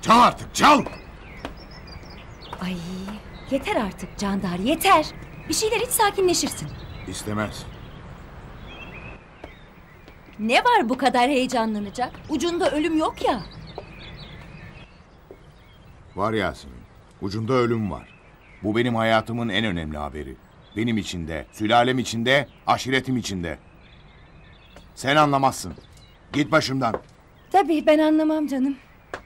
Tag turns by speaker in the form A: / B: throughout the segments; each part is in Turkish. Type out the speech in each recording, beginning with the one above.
A: Çal artık, çal!
B: Ay, yeter artık Candar, yeter. Bir şeyler hiç sakinleşirsin.
A: İstemez.
B: Ne var bu kadar heyecanlanacak? Ucunda ölüm yok ya.
A: Var Yasemin. Ucunda ölüm var. Bu benim hayatımın en önemli haberi. Benim için de, sülalem için de, aşiretim için de. Sen anlamazsın. Git başımdan.
B: Tabii ben anlamam canım.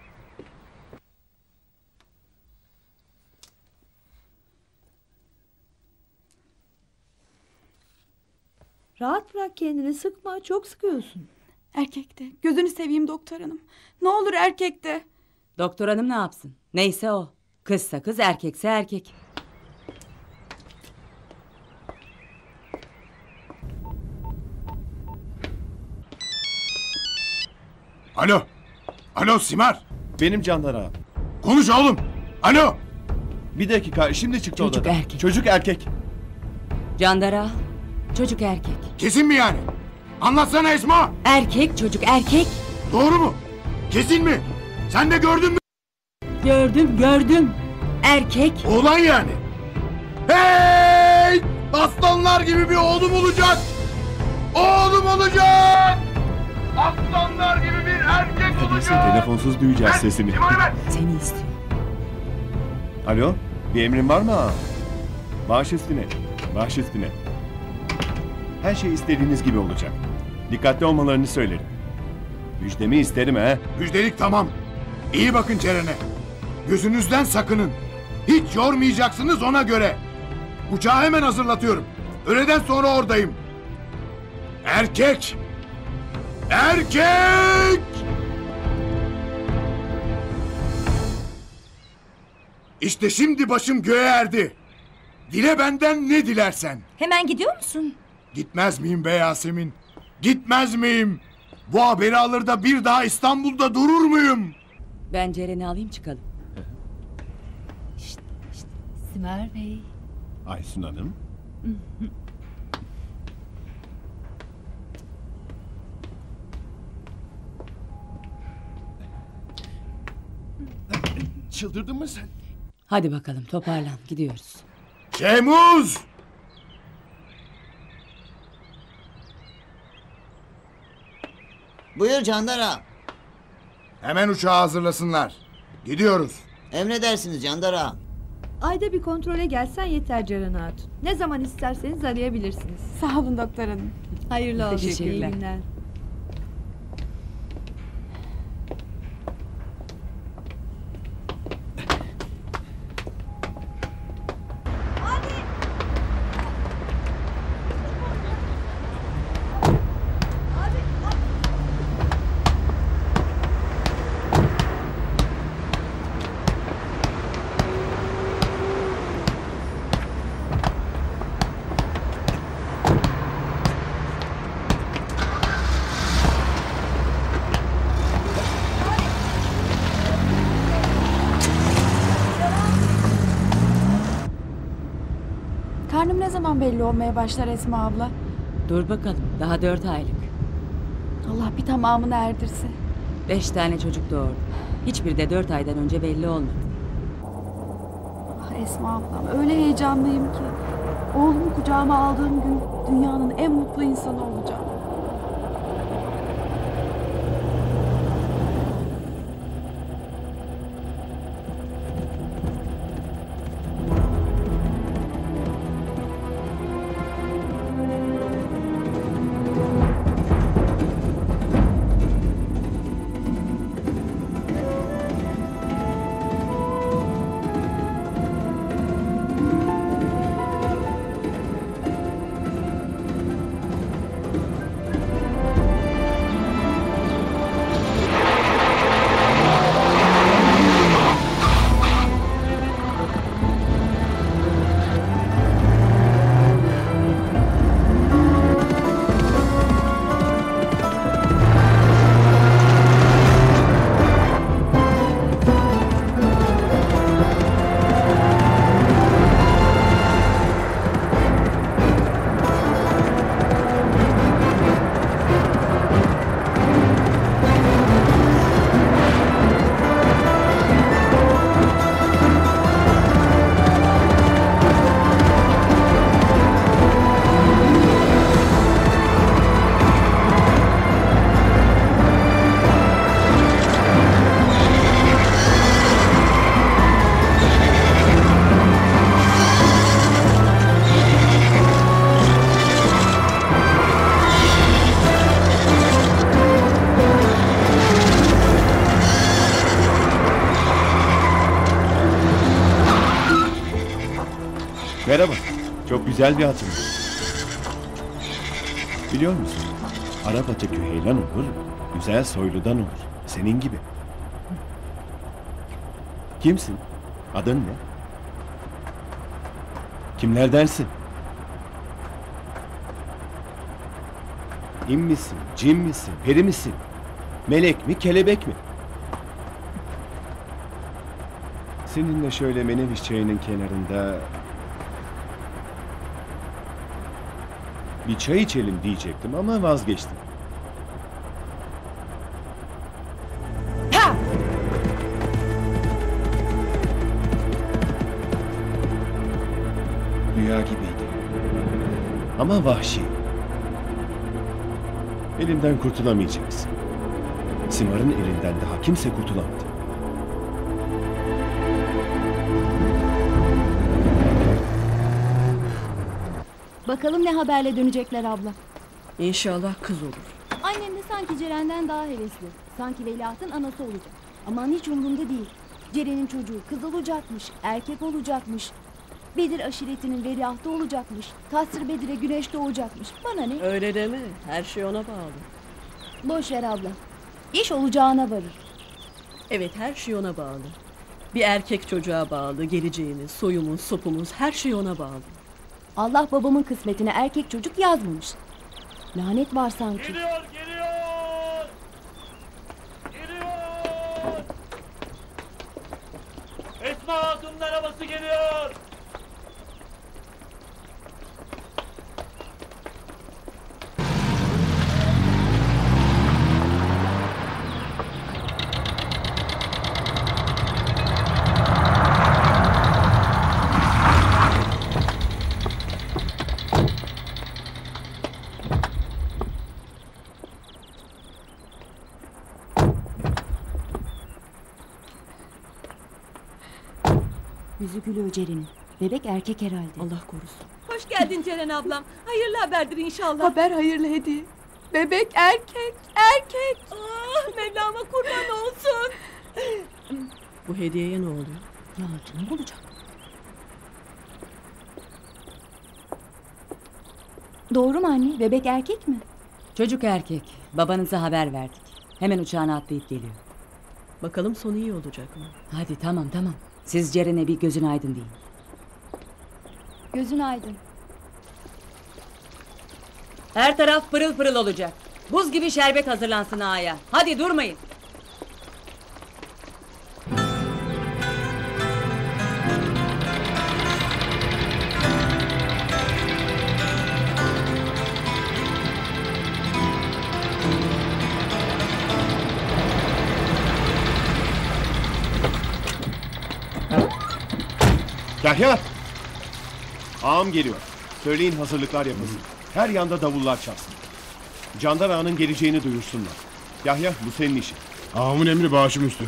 C: Rahat bırak kendini, sıkma, çok sıkıyorsun.
D: Erkekte. Gözünü seveyim doktor hanım. Ne olur erkekte.
E: Doktor hanım ne yapsın? Neyse o. Kızsa kız, erkekse erkek.
A: Alo. Alo Simar.
F: Benim Candar ağa.
A: Konuş oğlum. Alo.
F: Bir dakika, şimdi çıktı
E: Çocuk
F: odadan.
E: erkek.
F: Çocuk erkek.
E: Candara, çocuk erkek.
A: Kesin mi yani? Anlatsana Esma.
E: Erkek, çocuk erkek.
A: Doğru mu? Kesin mi? Sen de gördün mü?
E: Gördüm. Erkek.
A: Oğlan yani. Hey! Aslanlar gibi bir oğlum olacak. Oğlum olacak. Aslanlar gibi bir erkek
F: Neyse,
A: olacak.
F: telefonsuz duyacağız sesini.
E: Seni istiyor.
F: Alo, bir emrin var mı ağa? Baş üstüne, baş üstüne. Her şey istediğiniz gibi olacak. Dikkatli olmalarını söylerim. Müjdemi isterim ha.
A: Müjdelik tamam. İyi bakın Ceren'e. Gözünüzden sakının. Hiç yormayacaksınız ona göre. Uçağı hemen hazırlatıyorum. Öğleden sonra oradayım. Erkek! Erkek! İşte şimdi başım göğe erdi. Dile benden ne dilersen.
B: Hemen gidiyor musun?
A: Gitmez miyim be Yasemin? Gitmez miyim? Bu haberi alır da bir daha İstanbul'da durur muyum?
E: Ben Ceren'i alayım çıkalım.
B: Simer Bey.
F: Aysun Hanım. Çıldırdın mı sen?
E: Hadi bakalım toparlan, gidiyoruz.
A: Şehmuz!
G: Buyur Candar ağa.
A: Hemen uçağı hazırlasınlar. Gidiyoruz.
G: Emredersiniz Candar ağa.
C: Ayda bir kontrole gelsen yeter Ceren Hatun. Ne zaman isterseniz arayabilirsiniz.
D: Sağ olun doktor hanım.
C: Hayırlı olsun.
E: Teşekkürler.
C: İyi günler.
D: Karnım ne zaman belli olmaya başlar Esma abla?
E: Dur bakalım, daha 4 aylık.
D: Allah bir tamamını erdirse.
E: 5 tane çocuk doğurdu. Hiçbiri de 4 aydan önce belli olmadı.
D: Ah Esma ablam öyle heyecanlıyım ki. Oğlumu kucağıma aldığım gün dünyanın en mutlu insanı olacağım.
F: Merhaba. Çok güzel bir hatun. Biliyor musun? Arap atı küheylan olur, güzel soyludan olur. Senin gibi. Kimsin? Adın ne? Kimlerdensin? İn misin, cin misin, peri misin? Melek mi, kelebek mi? Seninle şöyle Meneviş çayının kenarında bir çay içelim diyecektim ama vazgeçtim.
B: Ha!
F: Rüya gibiydi. Ama vahşi. Elimden kurtulamayacaksın. Simar'ın elinden daha kimse kurtulamadı.
H: Bakalım ne haberle dönecekler abla.
I: İnşallah kız olur.
H: Annem de sanki Ceren'den daha hevesli. Sanki veliahtın anası olacak. Aman hiç umurumda değil. Ceren'in çocuğu kız olacakmış, erkek olacakmış. Bedir aşiretinin veliahtı olacakmış. Kasr Bedir'e güneş doğacakmış. Bana ne?
I: Öyle deme. Her şey ona bağlı.
H: Boş ver abla. İş olacağına varır.
I: Evet, her şey ona bağlı. Bir erkek çocuğa bağlı. Geleceğimiz, soyumuz, sopumuz her şey ona bağlı.
H: Allah babamın kısmetine erkek çocuk yazmamış. Lanet var sanki.
J: Geliyor, geliyor! Geliyor! Esma Hatun'un arabası geliyor!
H: Yüzü gülüyor Ceren'in. Bebek erkek herhalde.
I: Allah korusun.
E: Hoş geldin Ceren ablam. Hayırlı haberdir inşallah.
D: Haber hayırlı hediye. Bebek erkek, erkek.
E: Ah, Mevlam'a kurban olsun.
I: Bu hediyeye ne oluyor?
H: Ya ne olacak? Doğru mu anne? Bebek erkek mi?
E: Çocuk erkek. Babanıza haber verdik. Hemen uçağına atlayıp geliyor.
I: Bakalım sonu iyi olacak mı?
E: Hadi tamam. Siz Ceren'e bir gözün aydın deyin.
H: Gözün aydın.
E: Her taraf pırıl pırıl olacak. Buz gibi şerbet hazırlansın ağaya. Hadi durmayın.
F: Yahya! Ağam geliyor. Söyleyin hazırlıklar yapılsın. Her yanda davullar çalsın. Candar Ağa'nın geleceğini duyursunlar. Yahya, bu senin işin.
A: Ağamın emri başım üstüne.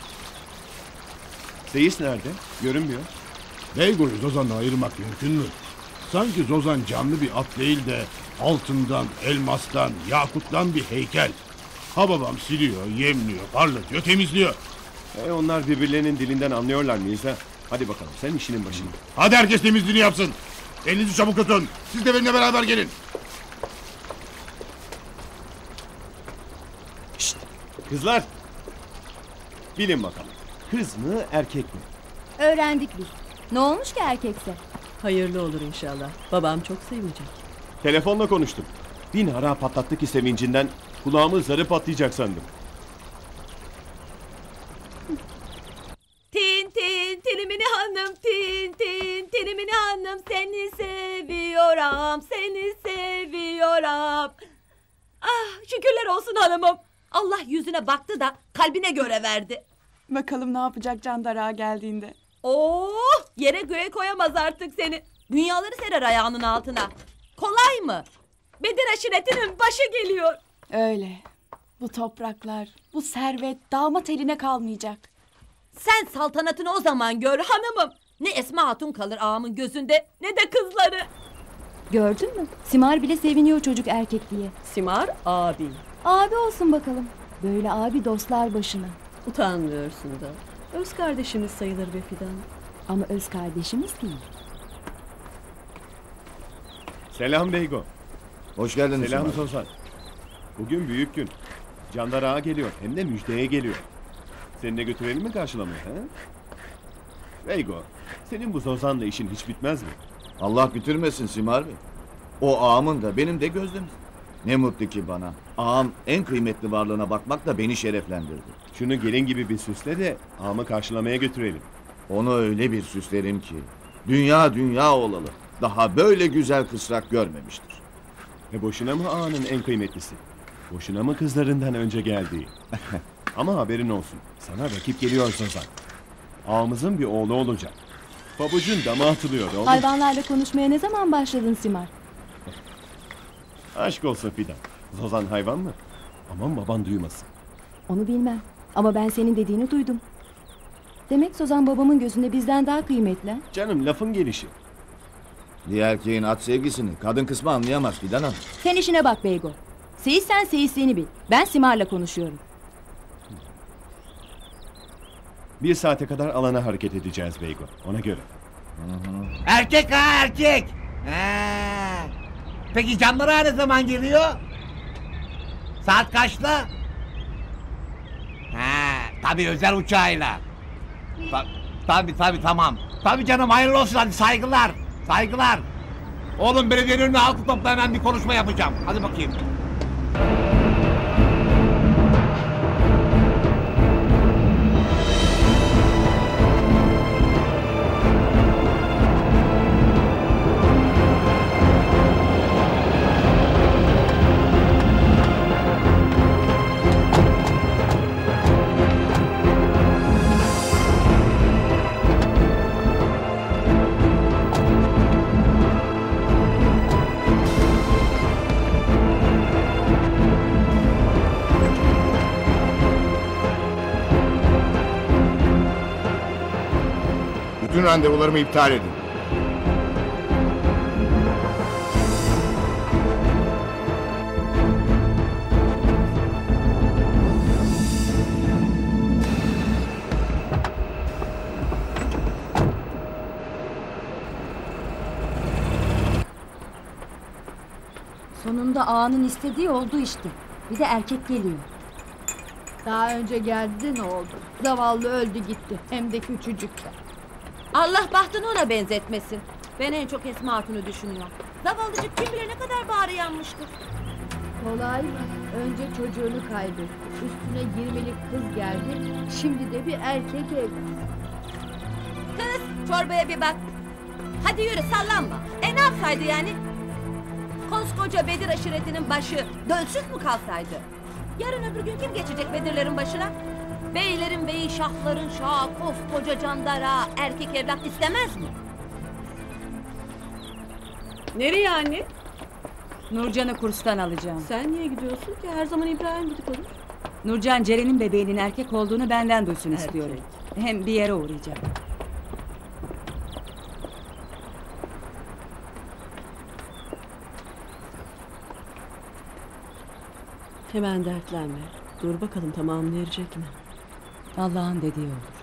F: Seyis nerede? Görünmüyor.
A: Beygo'yu Zozan'la ayırmak mümkün mü? Sanki Zozan canlı bir at değil de altından, elmastan, yakuttan bir heykel. Ha babam siliyor, yemliyor, parlatıyor, temizliyor.
F: Onlar birbirlerinin dilinden anlıyorlar mıyız ha? Hadi bakalım, sen işinin başında.
A: Hadi herkes temizliğini yapsın. Elinizi çabuk tutun. Siz de benimle beraber gelin.
F: Şşt! Kızlar! Bilin bakalım. Kız mı, erkek mi?
H: Öğrendik biz. Ne olmuş ki erkekse?
I: Hayırlı olur inşallah. Babam çok sevinecek.
F: Telefonla konuştum. Bin hara patlattı ki sevincinden kulağımı zarı patlayacak sandım.
E: Tin tin tinimini hanım, tin tin tinimini hanım, seni seviyorum, seni seviyorum. Ah, şükürler olsun hanımım. Allah yüzüne baktı da kalbine göre verdi.
D: Bakalım ne yapacak Candar Ağa geldiğinde.
E: Oh, yere göğe koyamaz artık seni. Dünyaları serer ayağının altına. Kolay mı? Bedir aşiretinin başı geliyor.
D: Öyle. Bu topraklar, bu servet damat eline kalmayacak.
E: Sen saltanatını o zaman gör hanımım. Ne Esma Hatun kalır ağamın gözünde, ne de kızları.
H: Gördün mü? Simar bile seviniyor çocuk erkek diye.
I: Simar abi.
H: Abi olsun bakalım. Böyle abi dostlar başına.
I: Utanmıyorsun da. Öz kardeşimiz sayılır be Fidan.
H: Ama öz kardeşimiz değil.
F: Selam Beygo.
K: Hoş geldiniz.
F: Selam
K: Simar.
F: Sozan. Bugün büyük gün. Candar Ağa geliyor. Hem de müjdeye geliyor. Seni de götürelim mi karşılamaya? He? Beygo, senin bu Sozan'la işin hiç bitmez mi?
K: Allah bitirmesin Simar Bey. O ağamın da benim de gözlemim. Ne mutlu ki bana. Ağam en kıymetli varlığına bakmakla beni şereflendirdi.
F: Şunu gelin gibi bir süsle de ağamı karşılamaya götürelim.
K: Onu öyle bir süslerim ki dünya dünya olalı. Daha böyle güzel kısrak görmemiştir.
F: Boşuna mı ağanın en kıymetlisi? Boşuna mı kızlarından önce geldiği? Ama haberin olsun. Sana rakip geliyor Sozan. Ağamızın bir oğlu olacak. Pabucun dama atılıyor oğlum.
H: Hayvanlarla konuşmaya ne zaman başladın Simar?
F: Aşk olsun Fidan. Sozan hayvan mı? Aman baban duymasın.
H: Onu bilmem. Ama ben senin dediğini duydum. Demek Sozan babamın gözünde bizden daha kıymetli.
F: Canım lafın gelişi.
K: Bir erkeğin at sevgisini kadın kısmı anlayamaz Fidan Hanım.
H: Sen işine bak Beygo. Seyisen seyisliğini bil. Ben Simar'la konuşuyorum.
F: Bir saate kadar alana hareket edeceğiz Beygo. Ona göre.
L: Erkek ha erkek. He. Peki Candar Ağa ne zaman geliyor? Saat kaçta? He, tabii özel uçağıyla. Tabii tamam. Tabii canım hayırlı olsun hadi saygılar. Saygılar. Oğlum belediyenin önüne halkı topla hemen bir konuşma yapacağım. Hadi bakayım.
A: Bütün randevularımı iptal edin.
H: Sonunda ağanın istediği oldu işte. Bir de erkek geliyor.
C: Daha önce geldi de ne oldu? Zavallı öldü gitti. Hem de küçücükte.
E: Allah bahtını ona benzetmesin. Ben en çok Esma Hatun'u düşünüyorum. Zavallıcık kim bilir ne kadar bağrı yanmıştır.
C: Kolay mı? Önce çocuğunu kaybetti. Üstüne 20'lik kız geldi. Şimdi de bir erkek evlat.
E: Kız çorbaya bir bak. Hadi yürü sallanma. Ne yapsaydı yani? Koskoca Bedir aşiretinin başı dölsüz mü kalsaydı? Yarın öbür gün kim geçecek Bedirlerin başına? Beylerin beyi, şahların şahı, koskoca Candar Ağa erkek evlat istemez mi?
I: Nereye anne?
B: Nurcan'ı kurstan alacağım.
I: Sen niye gidiyorsun ki? Her zaman İbrahim gidip alır.
B: Nurcan Ceren'in bebeğinin erkek olduğunu benden duysun istiyorum. Hem bir yere uğrayacağım.
I: Hemen dertlenme. Dur bakalım tamamlayacak mı?
B: Allah'ın dediği olur.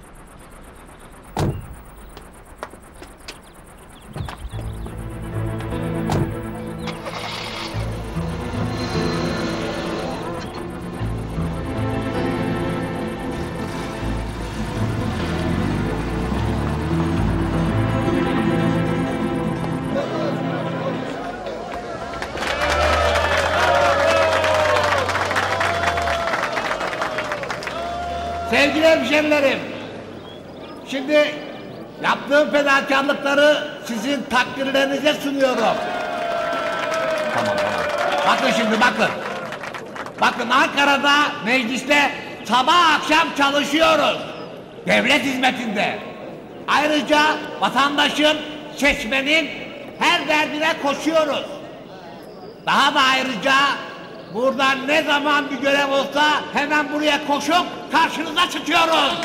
L: Sevgili hemşerilerim, şimdi yaptığım fedakarlıkları sizin takdirlerinize sunuyorum. Tamam. Bakın şimdi bakın. Bakın Ankara'da mecliste sabah akşam çalışıyoruz. Devlet hizmetinde. Ayrıca vatandaşın, seçmenin her derdine koşuyoruz. Daha da ayrıca burada ne zaman bir görev olsa hemen buraya koşup karşınıza çıkıyoruz.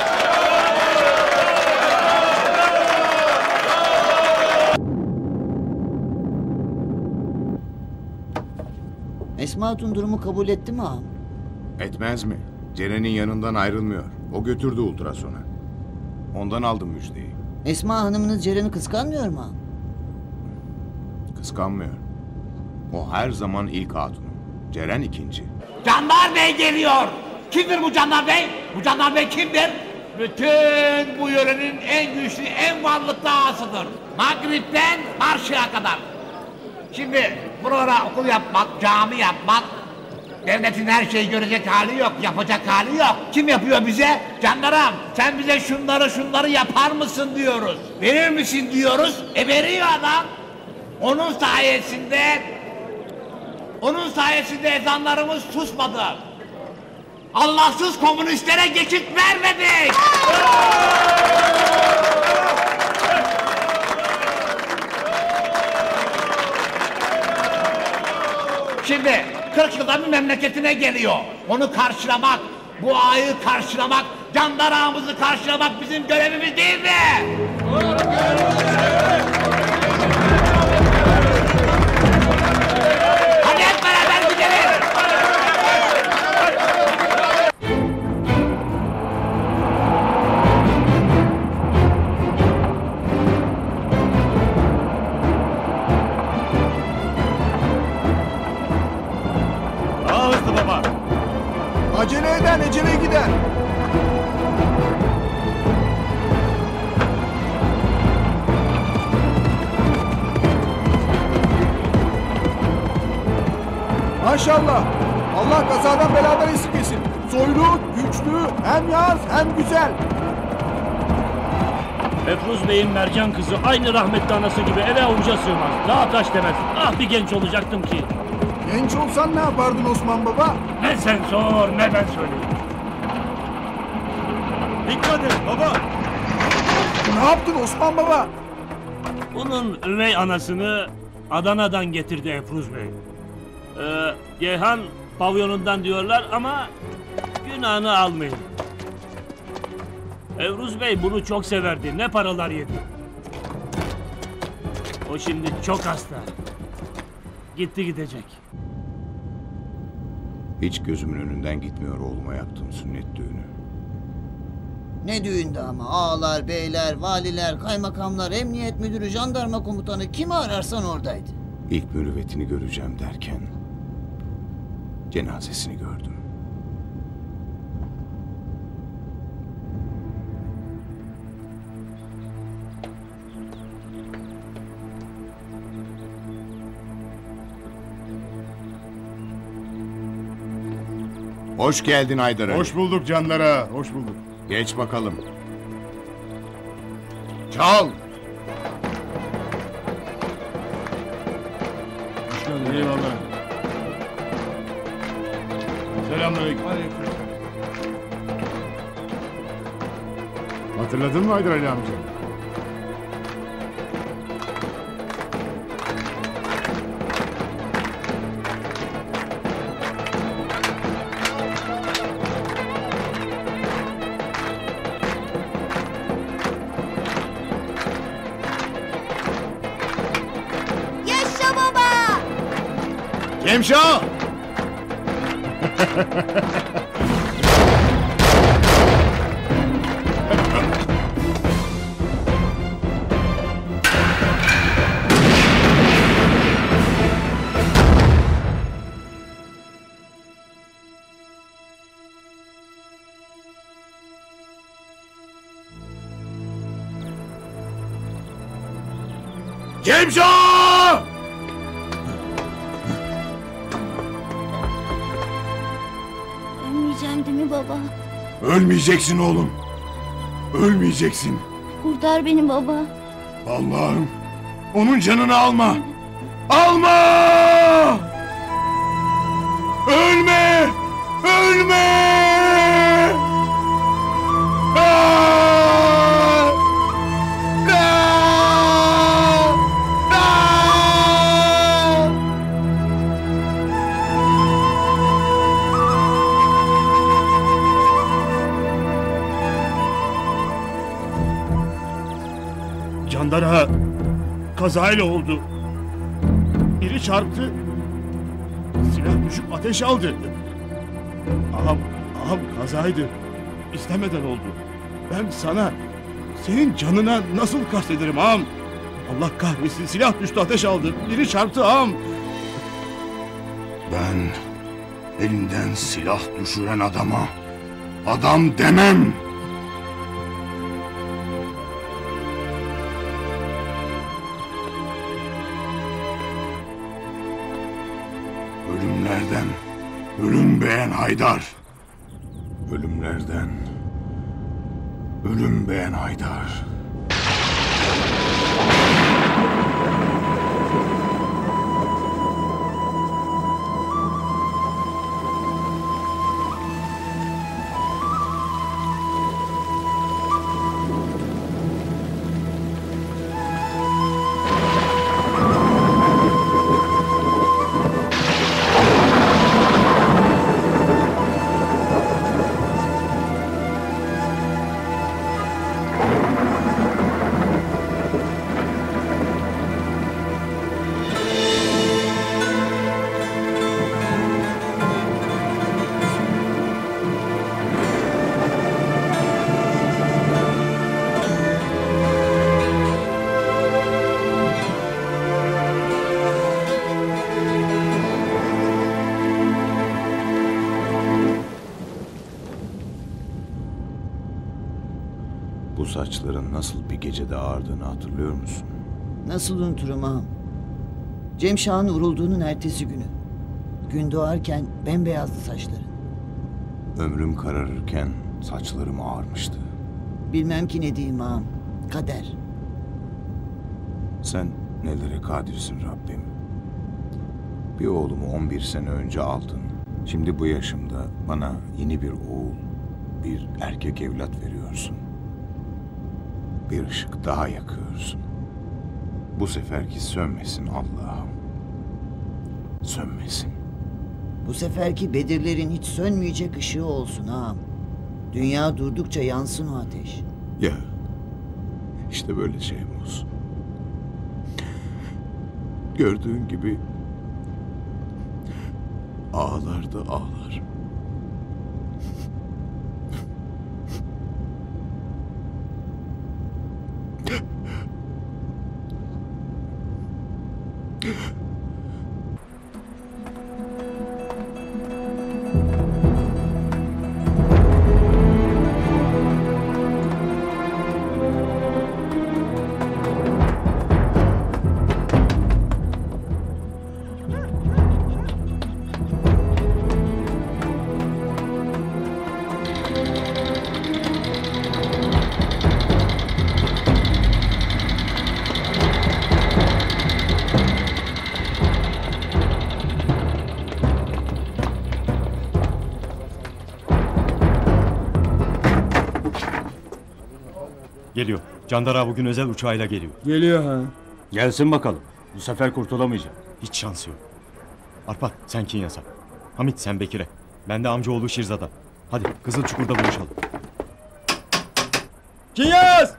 G: Esma Hatun durumu kabul etti mi ağam?
A: Etmez mi? Ceren'in yanından ayrılmıyor. O götürdü ultrasona. Ondan aldım müjdeyi.
G: Esma hanımınız Ceren'i kıskanmıyor mu ağam?
A: Kıskanmıyor. O her zaman ilk hatunum. Ceren ikinci.
L: Canlar Bey geliyor. Kimdir bu Canlar Bey? Bu Canlar Bey kimdir? Bütün bu yörenin en güçlü, en varlıklı ağasıdır. Maghrib'den Marşı'ya kadar. Şimdi buralara okul yapmak, cami yapmak, devletin her şeyi görecek hali yok, yapacak hali yok. Kim yapıyor bize? Canlarım, sen bize şunları yapar mısın diyoruz. Verir misin diyoruz. Veriyor adam. Onun sayesinde ezanlarımız susmadı. Allahsız komünistlere geçit vermedik. Şimdi 40 yılda bir memleketine geliyor. Onu karşılamak, bu ağayı karşılamak, Candar ağamızı karşılamak bizim görevimiz değil mi? Hadi hep beraber gidelim.
F: Daha hızlı baba.
A: Acele eden ecele gider.
M: Maşallah. Allah kazadan beladan esirgesin. Soylu, güçlü, hem yaz hem güzel.
J: Efruz Bey'in mercan kızı aynı rahmetli anası gibi eve avuca sığmaz. Daha taş demez. Ah bir genç olacaktım ki.
M: Genç olsan ne yapardın Osman Baba?
J: Ne sen sor ne ben söyleyeyim.
F: Dikkat et baba.
M: Ne yaptın Osman Baba?
J: Bunun üvey anasını Adana'dan getirdi Efruz Bey. Yeyhan pavyonundan diyorlar ama günahını almayın. Evruz Bey bunu çok severdi. Ne paralar yedi. O şimdi çok hasta. Gitti gidecek.
A: Hiç gözümün önünden gitmiyor oğluma yaptığım sünnet düğünü.
G: Ne düğünde ama ağalar, beyler, valiler, kaymakamlar, emniyet müdürü, jandarma komutanı kimi ararsan oradaydı.
A: İlk mürüvvetini göreceğim derken cenazesini gördüm. Hoş geldin Haydar Ali.
N: Hoş bulduk canlara, hoş bulduk.
A: Geç bakalım. Çal.
N: Hoş geldin, eyvallah. Selamünaleyküm. Hatırladın mı Haydar Ali amca?
H: Yaşa baba!
A: Cemşo! Cemşo!
H: Ölmeyeceğim değil mi baba?
A: Ölmeyeceksin oğlum. Ölmeyeceksin.
H: Kurtar beni baba.
A: Allah'ım. Onun canını alma. Alma! Ölme! Ölme! Aa!
N: Candara kazayla oldu. Biri çarptı. Silah düşüp ateş aldı. Ağam kazaydı. İstemeden oldu. Ben senin canına nasıl kastederim ağam? Allah kahretsin, silah düştü, ateş aldı. Biri çarptı ağam.
A: Ben elinden silah düşüren adama adam demem. Ölümlerden ölüm beğen Haydar. Ölümlerden ölüm beğen Haydar.
O: Bu saçların nasıl bir gecede ağardığını hatırlıyor musun?
G: Nasıl unuturum ağam? Cemşah'ın vurulduğunun ertesi günü. Gün doğarken bembeyazdı saçları.
O: Ömrüm kararırken saçlarım ağarmıştı.
G: Bilmem ki ne diyeyim ağam. Kader.
O: Sen nelere kadirsin Rabbim. Bir oğlumu 11 sene önce aldın. Şimdi bu yaşımda bana yeni bir oğul, bir erkek evlat veriyorsun. Bir ışık daha yakıyorsun. Bu seferki sönmesin Allah'ım. Sönmesin.
G: Bu seferki Bedirlerin hiç sönmeyecek ışığı olsun ağam. Dünya durdukça yansın o ateş.
O: Ya, işte böyle şey olsun. Gördüğün gibi ağlar da ağlar.
P: Geliyor. Candara bugün özel uçağıyla geliyor.
M: Geliyor ha.
P: Gelsin bakalım. Bu sefer kurtulamayacak. Hiç şansı yok. Arpat sen Kinyas'a. Hamit sen Bekir'e. Ben de amcaoğlu Şirzad'a. Hadi Kızılçukur'da buluşalım.
M: Kinyas!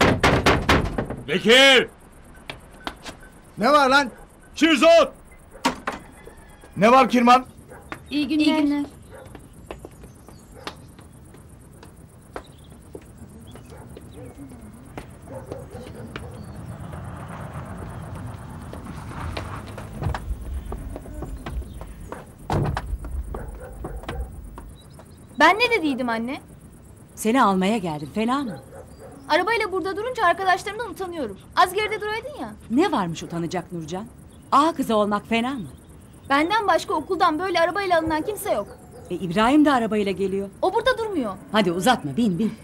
P: Bekir!
M: Ne var lan?
P: Şirzad!
M: Ne var Kirman?
H: İyi günler. İyi günler.
Q: Ben ne dediydim anne?
B: Seni almaya geldim, fena mı?
Q: Arabayla burada durunca arkadaşlarımdan utanıyorum. Az geride duraydın ya.
B: Ne varmış utanacak Nurcan? Ağa kızı olmak fena mı?
Q: Benden başka okuldan böyle arabayla alınan kimse yok.
B: İbrahim de arabayla geliyor.
Q: O burada durmuyor.
B: Hadi uzatma, bin bin.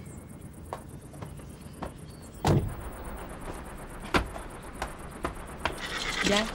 B: Gel.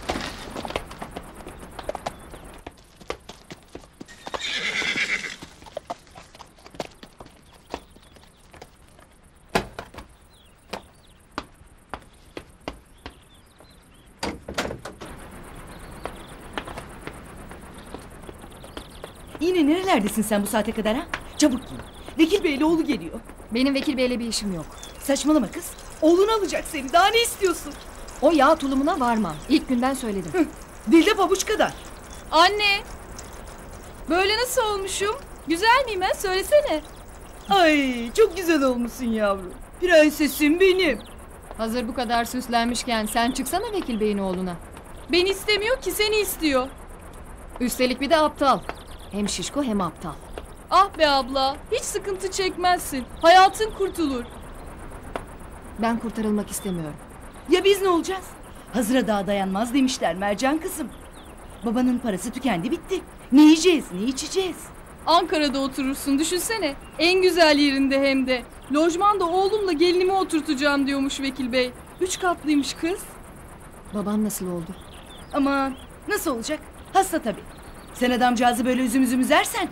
B: Yine nerelerdesin sen bu saate kadar ha? Çabuk giyin. Vekil Bey'le oğlu geliyor.
Q: Benim Vekil Bey'le bir işim yok.
B: Saçmalama kız. Oğlunu alacak seni. Daha ne istiyorsun?
Q: O yağ tulumuna varmam. İlk günden söyledim.
B: Dil de pabuç kadar.
E: Anne! Böyle nasıl olmuşum? Güzel miyim ha? Söylesene.
B: Ay çok güzel olmuşsun yavrum. Prensesim benim.
R: Hazır bu kadar süslenmişken sen çıksana Vekil Bey'in oğluna.
D: Beni istemiyor ki, seni istiyor.
R: Üstelik bir de aptal. Hem şişko hem aptal.
D: Ah be abla, hiç sıkıntı çekmezsin. Hayatın kurtulur.
R: Ben kurtarılmak istemiyorum.
S: Ya biz ne olacağız? Hazıra daha dayanmaz demişler Mercan kızım. Babanın parası tükendi bitti. Ne yiyeceğiz, ne içeceğiz?
D: Ankara'da oturursun, düşünsene. En güzel yerinde hem de. Lojmanda oğlumla gelinimi oturtacağım diyormuş Vekil Bey. 3 katlıymış kız.
R: Babam nasıl oldu?
S: Aman nasıl olacak? Hasta tabii. Sen adamcağızı böyle üzüm üzersen.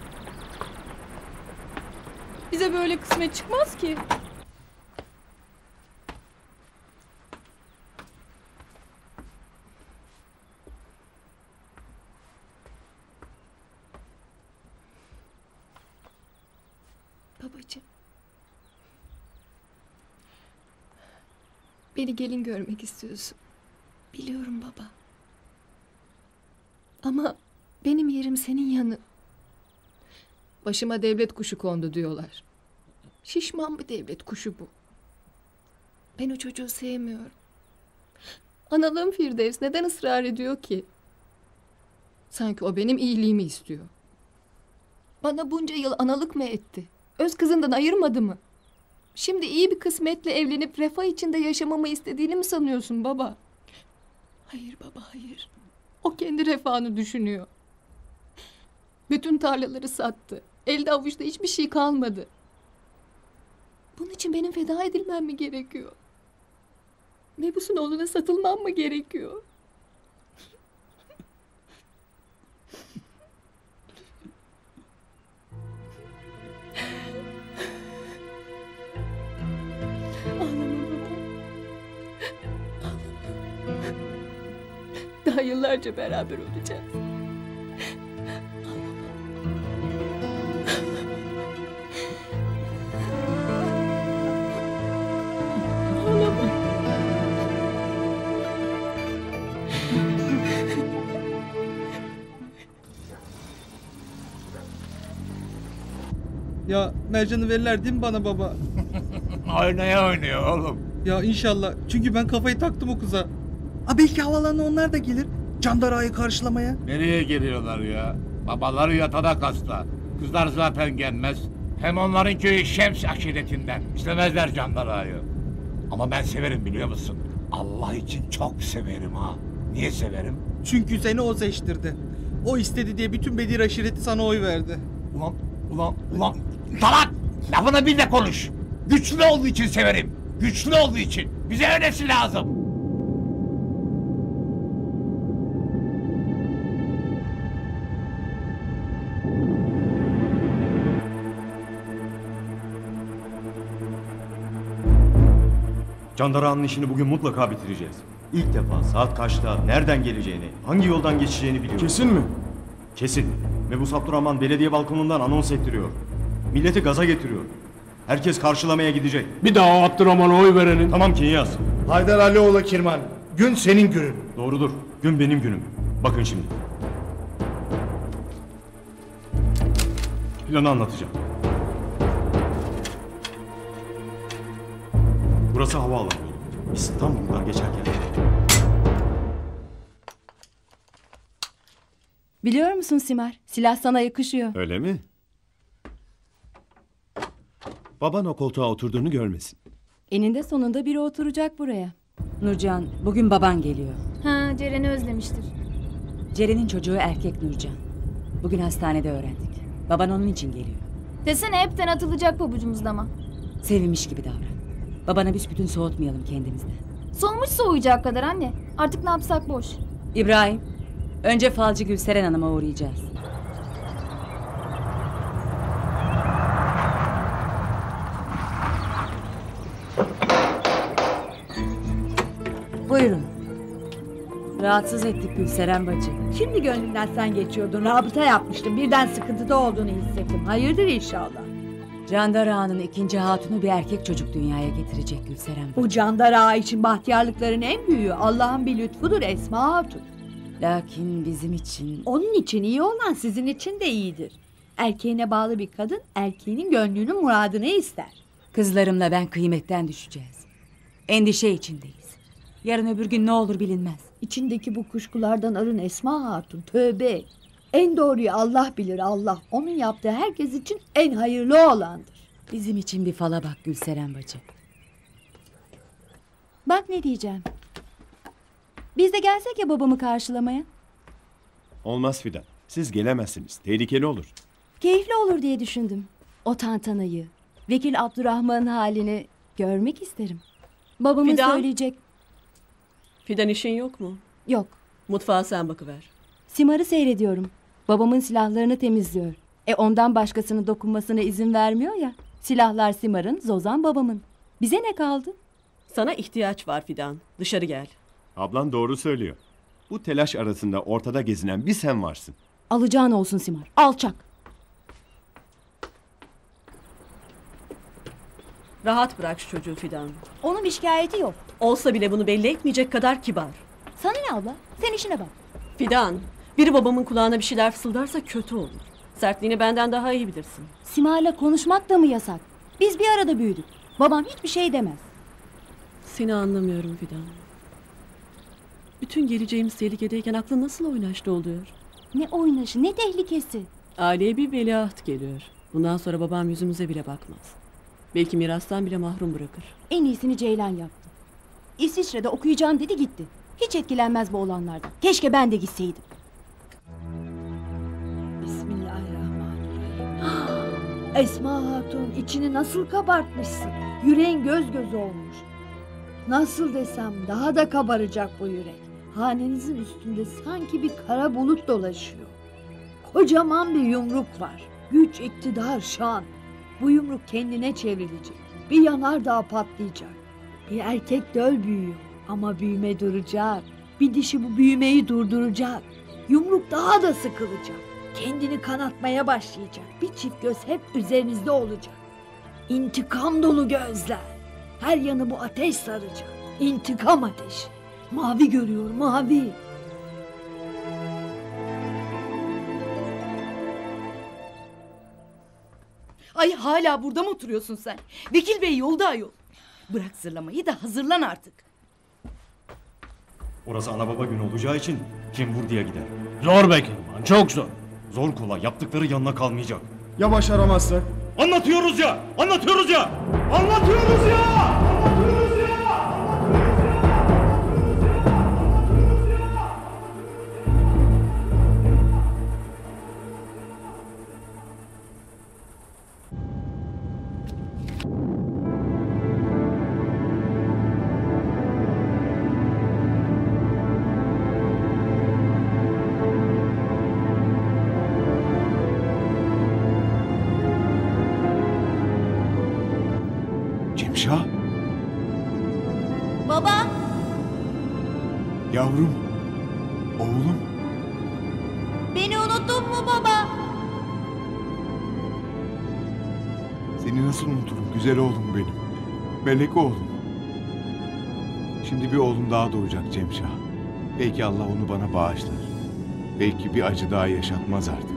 D: Bize böyle kısmet çıkmaz ki.
R: Babacığım. Beni gelin görmek istiyorsun. Biliyorum baba. Ama benim yerim senin yanı. Başıma devlet kuşu kondu diyorlar. Şişman bir devlet kuşu bu. Ben o çocuğu sevmiyorum. Analığım Firdevs neden ısrar ediyor ki? Sanki o benim iyiliğimi istiyor. Bana bunca yıl analık mı etti? Öz kızından ayırmadı mı? Şimdi iyi bir kısmetle evlenip refah içinde yaşamamı istediğini mi sanıyorsun baba? Hayır baba, hayır. O kendi refahını düşünüyor. Bütün tarlaları sattı. Elde avuçta hiçbir şey kalmadı. Bunun için benim feda edilmem mi gerekiyor? Mebus'un oğluna satılmam mı gerekiyor? Daha yıllarca beraber olacağız.
T: Ya Mercan'ı verirler değil mi bana baba?
L: Oynaya oynuyor oğlum.
T: Ya inşallah. Çünkü ben kafayı taktım o kıza. Ha belki havalarına onlar da gelir. Candara'yı karşılamaya.
L: Nereye geliyorlar ya? Babaları yatada hasta. Kızlar zaten gelmez. Hem onların köyü Şems aşiretinden. İstemezler Candara'yı. Ama ben severim biliyor musun? Allah için çok severim ha. Niye severim?
T: Çünkü seni o seçtirdi. O istedi diye bütün Bedir aşireti sana oy verdi.
L: Ulan salak! Lafını bil de konuş. Güçlü olduğu için severim. Güçlü olduğu için. Bize öylesi lazım.
P: Candara'nın işini bugün mutlaka bitireceğiz. İlk defa saat kaçta, nereden geleceğini, hangi yoldan geçeceğini biliyoruz.
M: Kesin mi?
P: Kesin. Mebus Abdurrahman belediye balkonundan anons ettiriyor. Milleti gaza getiriyor. Herkes karşılamaya gidecek.
J: Bir daha Abdurrahman'a oy verenin.
P: Tamam Kinyas.
U: Haydar Alioğlu Kirman. Gün senin günün.
P: Doğrudur. Gün benim günüm. Bakın şimdi. Planı anlatacağım. Burası havaalanı yolu. Biz tam buradan geçerken.
V: Biliyor musun Simar? Silah sana yakışıyor.
F: Öyle mi? Baban o koltuğa oturduğunu görmesin.
V: Eninde sonunda biri oturacak buraya. Nurcan, bugün baban geliyor.
Q: Ha, Ceren'i özlemiştir.
V: Ceren'in çocuğu erkek Nurcan. Bugün hastanede öğrendik. Baban onun için geliyor.
Q: Desene hepten atılacak pabucumuzda ama.
V: Sevinmiş gibi davran. Babana büsbütün soğutmayalım kendimizden.
Q: Soğumuş soğuyacak kadar anne. Artık ne yapsak boş.
V: İbrahim, önce falcı Gülseren Hanım'a uğrayacağız. Buyurun. Rahatsız ettik Gülseren bacı.
W: Şimdi gönlümden sen geçiyordun. Rabıta yapmıştım. Birden sıkıntıda olduğunu hissettim. Hayırdır inşallah.
V: Candar Ağa'nın ikinci hatunu bir erkek çocuk dünyaya getirecek Gülseren bacı.
W: Bu Candar Ağa için bahtiyarlıkların en büyüğü Allah'ın bir lütfudur Esma Hatun.
V: Lakin bizim için...
W: Onun için iyi olan sizin için de iyidir. Erkeğine bağlı bir kadın erkeğinin gönlünün muradını ister.
V: Kızlarımla ben kıymetten düşeceğiz. Endişe içindeyiz. Yarın öbür gün ne olur bilinmez.
W: İçindeki bu kuşkulardan arın Esma Hatun. Tövbe. En doğruyu Allah bilir, Allah. Onun yaptığı herkes için en hayırlı olandır.
V: Bizim için bir fala bak Gülseren bacı.
H: Bak ne diyeceğim. Biz de gelsek ya babamı karşılamaya.
F: Olmaz Fidan. Siz gelemezsiniz. Tehlikeli olur.
H: Keyifli olur diye düşündüm. O tantanayı, Vekil Abdurrahman'ın halini görmek isterim. Babamın
C: Fidan.
H: söyleyecek...
C: Fidan işin yok mu?
H: Yok.
C: Mutfağa sen bakıver.
H: Simar'ı seyrediyorum. Babamın silahlarını temizliyor. Ondan başkasının dokunmasına izin vermiyor ya. Silahlar Simar'ın, Zozan babamın. Bize ne kaldı?
C: Sana ihtiyaç var Fidan. Dışarı gel.
F: Ablan doğru söylüyor. Bu telaş arasında ortada gezinen bir sen varsın.
H: Alacağın olsun Simar. Alçak.
C: Rahat bırak şu çocuğu Fidan.
H: Onun bir şikayeti yok.
C: Olsa bile bunu belli etmeyecek kadar kibar.
H: Sana ne abla? Sen işine bak.
C: Fidan, biri babamın kulağına bir şeyler fısıldarsa kötü olur. Sertliğini benden daha iyi bilirsin.
H: Simar'la konuşmak da mı yasak? Biz bir arada büyüdük. Babam hiçbir şey demez.
C: Seni anlamıyorum Fidan. Bütün geleceğimiz tehlikedeyken aklın nasıl oynaşlı oluyor?
H: Ne oynaşı, ne tehlikesi.
C: Aileye bir veliaht geliyor. Bundan sonra babam yüzümüze bile bakmaz. Belki mirastan bile mahrum bırakır.
H: En iyisini Ceylan yaptı. İsviçre'de okuyacağım dedi gitti. Hiç etkilenmez bu olanlardan. Keşke ben de gitseydim.
W: Bismillahirrahmanirrahim. Esma Hatun, içini nasıl kabartmışsın? Yüreğin göz göz olmuş. Nasıl desem daha da kabaracak bu yürek. Hanenizin üstünde sanki bir kara bulut dolaşıyor. Kocaman bir yumruk var. Güç, iktidar, şan. Bu yumruk kendine çevrilecek. Bir yanardağ patlayacak. Bir erkek döl büyüyor ama büyüme duracak. Bir dişi bu büyümeyi durduracak. Yumruk daha da sıkılacak. Kendini kanatmaya başlayacak. Bir çift göz hep üzerinizde olacak. İntikam dolu gözler. Her yanı bu ateş saracak. İntikam ateşi. Mavi görüyor, mavi.
S: Ay hala burada mı oturuyorsun sen? Vekil bey yolda ayol. Bırak zırlamayı da hazırlan artık.
P: Orası ana baba günü olacağı için kim vur diye gider.
N: Zor be Kirman, çok zor.
P: Zor kolay, yaptıkları yanına kalmayacak.
M: Ya başaramazsak?
P: Anlatıyoruz ya! Anlatıyoruz ya! Anlatıyoruz ya!
O: Cemşah,
Q: Baba.
O: yavrum, oğlum.
Q: Beni unuttun mu baba?
O: Seni nasıl unuturum güzel oğlum benim. Melek oğlum. Şimdi bir oğlum daha doğacak Cemşah. Belki Allah onu bana bağışlar. Belki bir acı daha yaşatmaz artık.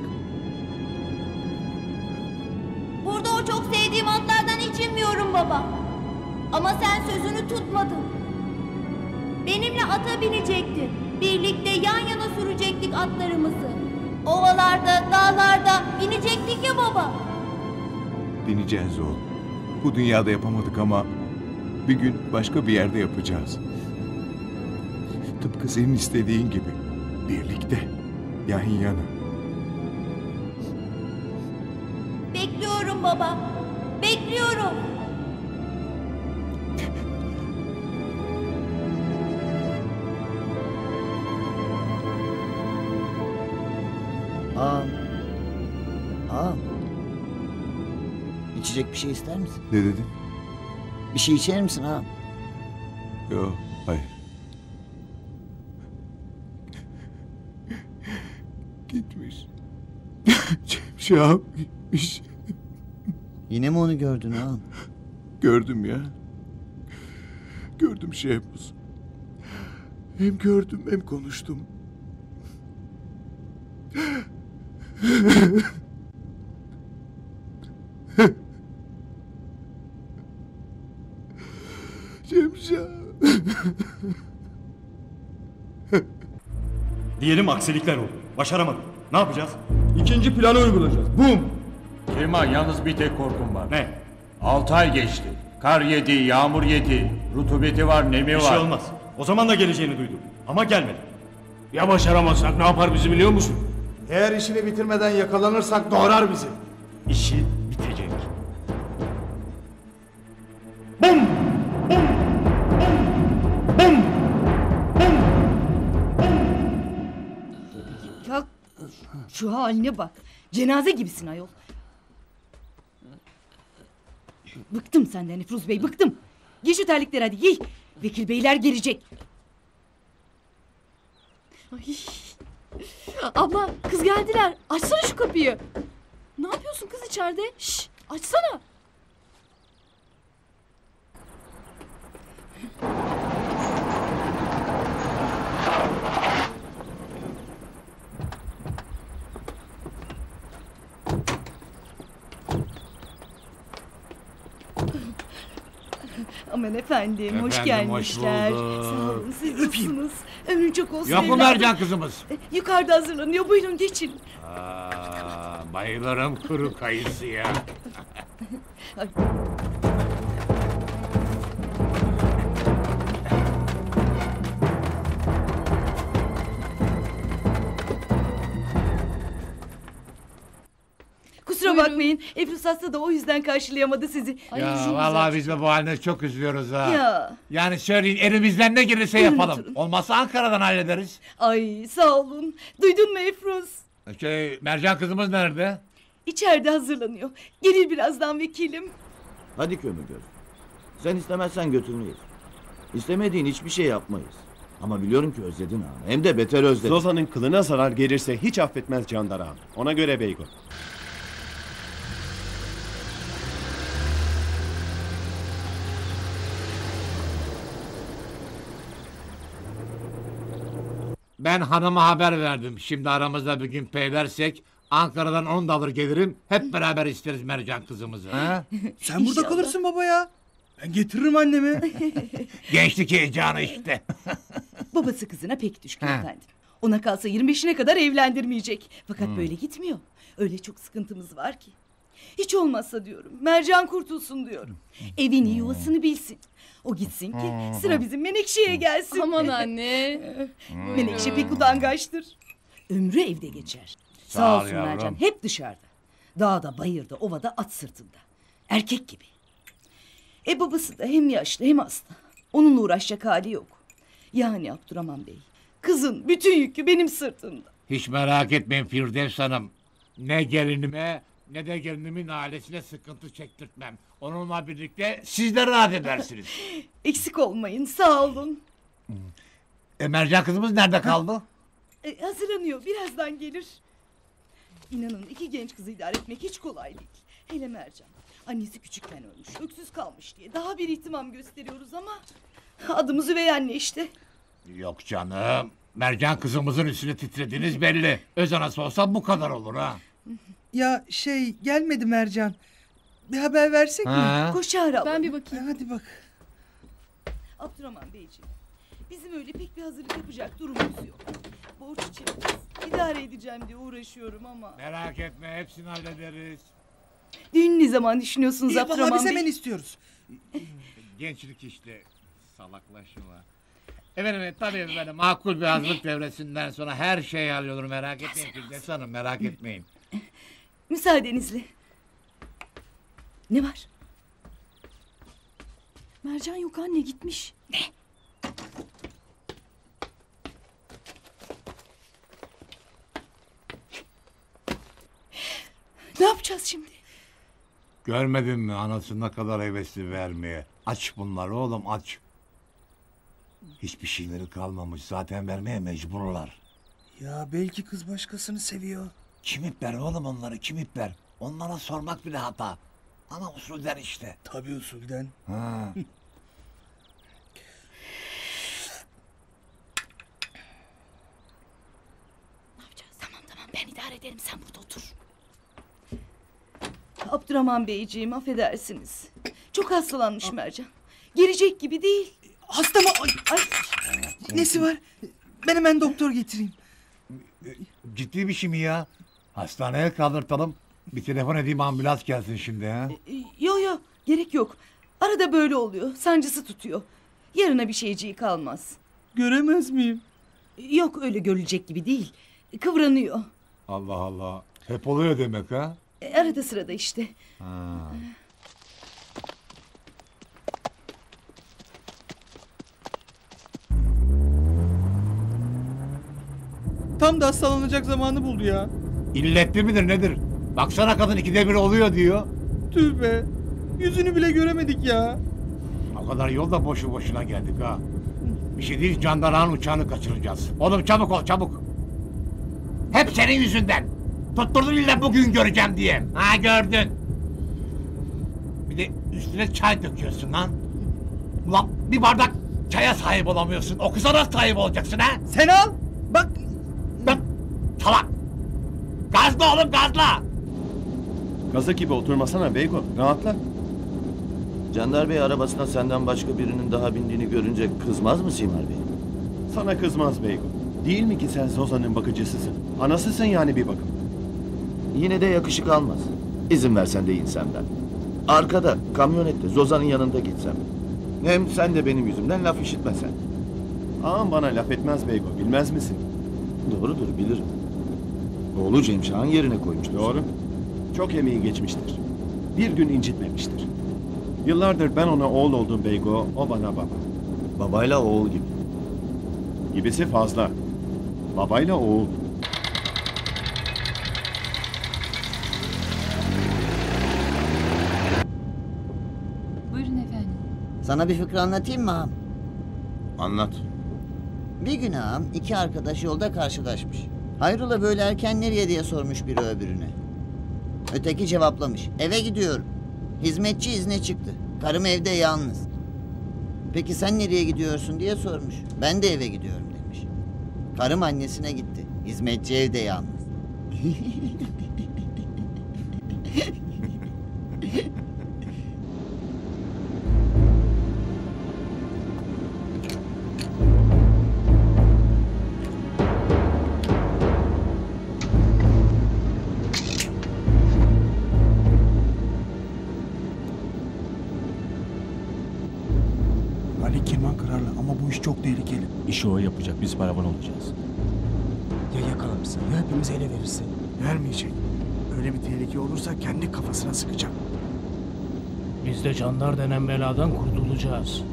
Q: Burada o çok sevdiğim atlardan hiç inmiyorum baba. Ama sen sözünü tutmadın. Benimle ata binecektin. Birlikte yan yana sürecektik atlarımızı. Ovalarda, dağlarda binecektik ya baba.
O: Deneyeceğiz oğlum. Bu dünyada yapamadık ama bir gün başka bir yerde yapacağız. Tıpkı senin istediğin gibi. Birlikte, yan yana.
Q: Bekliyorum baba. Bekliyorum.
G: Ağam. Ağam. İçecek bir şey ister misin?
O: Ne dedin?
G: Bir şey içer misin ağam?
O: Yok, hayır. Gitmiş. Cemşah gitmiş.
G: Yine mi onu gördün ağam?
O: Gördüm ya. Gördüm Şehmuz. Hem gördüm hem konuştum. Cemşah.
U: Nurcan.
P: Diyelim aksilikler oldu. Başaramadık. Ne yapacağız?
N: İkinci planı uygulayacağız. Bum!
A: Kirman yalnız bir tek korkum var.
P: Ne?
A: 6 ay geçti. Kar yedi, yağmur yedi. Rutubeti var, nemi var.
P: Bir şey olmaz. O zaman da geleceğini duydum. Ama gelmedi.
N: Ya başaramazsak ne yapar bizi biliyor musun?
U: Eğer işini bitirmeden yakalanırsak doğrar bizi.
P: İşi bitecek.
U: Bum!
B: Ya şu haline bak. Cenaze gibisin ayol. Bıktım senden Nefruz Bey, bıktım. Giy şu terlikleri hadi giy. Vekil beyler gelecek.
D: Ay. Abla kız geldiler. Açsana şu kapıyı. Ne yapıyorsun kız içeride? Şşş, açsana.
B: Aman efendim, hoş
L: Efendim,
B: gelmişler.
L: hoş bulduk.
B: Sağ olun, siz nasılsınız? Ömrün çok olsun
L: Yok mu
B: evladım.
L: Mercan kızımız?
B: Yukarıda hazırlanıyor, buyurun geçin.
L: Bayılırım kuru kayısıya.
B: Kusura bakmayın, Efrus hasta da o yüzden karşılayamadı sizi.
L: Ya vallahi biz de bu haline çok üzülüyoruz ha.
B: Ya.
L: Yani söyleyin elimizden ne gelirse
B: Buyurun
L: yapalım.
B: oturun.
L: Olmazsa Ankara'dan hallederiz.
B: Ay sağ olun. Duydun mu Efrus?
L: Mercan kızımız nerede?
B: İçeride hazırlanıyor. Gelir birazdan vekilim.
I: Hadi Kömürgöz. Sen istemezsen götürmeyiz. İstemediğin hiçbir şey yapmayız. Ama biliyorum ki özledin ağam. Hem de beter özledin.
F: Zoza'nın kılına zarar gelirse hiç affetmez Candar ağam. Ona göre Beygo.
L: Ben hanıma haber verdim. Şimdi aramızda bir gün peylersek Ankara'dan 10 da alır gelirim. Hep beraber isteriz Mercan kızımızı. Ha?
T: Sen burada kalırsın baba ya. Ben getiririm annemi.
L: Gençlik heyecanı işte.
B: Babası kızına pek düşkün
L: Ha.
B: efendim. Ona kalsa 25'ine kadar evlendirmeyecek. Fakat
L: Hmm.
B: böyle gitmiyor. Öyle çok sıkıntımız var ki. Hiç olmazsa diyorum. Mercan kurtulsun diyorum. Evini yuvasını bilsin. O gitsin ki sıra bizim Menekşe'ye gelsin.
D: Aman anne.
B: Menekşe pek utangaçtır. Ömrü evde geçer. Sağ olsun
L: yavrum.
B: Mercan hep dışarıda. Dağda, bayırda, ovada, at sırtında. Erkek gibi. Babası da hem yaşlı hem hasta. Onunla uğraşacak hali yok. Yani Abdurrahman Bey. Kızın bütün yükü benim sırtımda.
L: Hiç merak etmeyin Firdevs Hanım. Ne gelinime ne de gelinimin ailesine sıkıntı çektirtmem. Onunla birlikte siz de rahat edersiniz.
B: Eksik olmayın sağ olun.
L: Mercan kızımız nerede kaldı?
B: Hazırlanıyor birazdan gelir. İnanın 2 genç kızı idare etmek hiç kolay değil. Hele Mercan. Annesi küçükken ölmüş, öksüz kalmış diye daha bir ihtimam gösteriyoruz ama adımız üvey anne işte.
L: Yok canım. Mercan kızımızın üstüne titrediniz belli. Öz anası olsa bu kadar olur ha.
T: Ya gelmedi Mercan. Bir haber versek
L: Ha.
T: mi?
B: Koş çağır abla.
D: Ben bir bakayım.
T: Hadi bak.
B: Abdurrahman Beyciğim, bizim öyle pek bir hazırlık yapacak durumumuz yok. Borç içeriz. İdare edeceğim diye uğraşıyorum ama.
L: Merak etme hepsini hallederiz.
B: Düğün ne zaman düşünüyorsunuz
T: Vallahi
B: Abdurrahman
T: biz
B: Bey?
T: hemen istiyoruz.
L: Gençlik işte. Salaklaşma. Evet tabii böyle makul bir hazırlık devresinden sonra her şey hallolur merak etmeyin Firdevs Hanım merak etmeyin.
B: Müsaadenizle. Ne var?
D: Mercan yok anne gitmiş.
B: Ne? Ne yapacağız şimdi?
L: Görmedin mi anası ne kadar hevesli vermeye? Aç bunları oğlum aç. Hiçbir şeyleri kalmamış zaten vermeye mecburlar.
T: Ya belki kız başkasını seviyor.
L: Kim ipler oğlum onları kim ipler? Onlara sormak bile hata. Ama usulden işte.
T: Tabii usulden.
L: Ha.
B: Ne yapacağız? Tamam ben idare ederim sen burada otur. Abdurrahman Beyciğim affedersiniz. Çok hastalanmış Mercan. Gelecek gibi değil.
T: Hasta mı? Ay. Nesi var? Ben hemen doktor getireyim.
L: Ciddi bir şey mi ya? Hastaneye kaldırtalım. Bir telefon edeyim, ambulans gelsin şimdi ha.
B: Yo gerek yok. Arada böyle oluyor. Sancısı tutuyor. Yarına bir şeyciği kalmaz.
T: Göremez miyim?
B: Yok, öyle görülecek gibi değil. Kıvranıyor.
L: Allah Allah. Hep oluyor demek ha?
B: Arada sırada işte.
L: Ha.
T: Tam da hastalanacak zamanı buldu ya.
L: İlletli midir nedir? Baksana, kadın 2'de 1 oluyor diyor.
T: Tüh be. Yüzünü bile göremedik ya.
L: O kadar yol da boşu boşuna geldik ha. Bir şey değil, jandarmanın uçağını kaçıracağız. Oğlum çabuk ol, çabuk. Hep senin yüzünden. Tutturdun illa bugün göreceğim diye. Ha, gördün. Bir de üstüne çay döküyorsun lan. Ulan bir bardak çaya sahip olamıyorsun. O kıza nasıl sahip olacaksın ha?
T: Sen al. Bak.
L: Salak. Gazla oğlum, gazla.
F: Gaza gibi oturmasana Beygo. Rahatla.
I: Candar Bey arabasına senden başka birinin daha bindiğini görünce kızmaz mı Simar Bey?
F: Sana kızmaz Beygo. Değil mi ki sen Zozan'ın bakıcısısın? Anasısın yani bir bakım.
I: Yine de yakışık almaz. İzin versen de insem ben. Arkada, kamyonette, Zozan'ın yanında gitsem. Hem sen de benim yüzümden laf işitmesen.
F: Ağam bana laf etmez Beygo, bilmez misin?
I: Doğrudur, bilirim. Oğlu Cemşah'ın yerine koymuştur.
F: Doğru. Çok emeği geçmiştir. Bir gün incitmemiştir. Yıllardır ben ona oğul oldum Beygo, o bana baba.
I: Babayla oğul gibi.
F: Gibisi fazla. Babayla oğul.
E: Buyurun efendim.
G: Sana bir fıkra anlatayım mı ağam?
F: Anlat.
G: Bir gün ağam 2 arkadaş yolda karşılaşmış. Hayrola böyle erken nereye diye sormuş biri öbürüne. Öteki cevaplamış. Eve gidiyorum. Hizmetçi izne çıktı. Karım evde yalnız. Peki sen nereye gidiyorsun diye sormuş. Ben de eve gidiyorum demiş. Karım annesine gitti. Hizmetçi evde yalnız.
M: Ali Kirman kararlı ama bu iş çok tehlikeli.
N: İşi o yapacak, biz paravan olacağız.
M: Ya yakalanırsa ya hepimizi ele verirse? Vermeyecek. Öyle bir tehlike olursa kendi kafasına sıkacak.
J: Biz de Candar denen beladan kurtulacağız.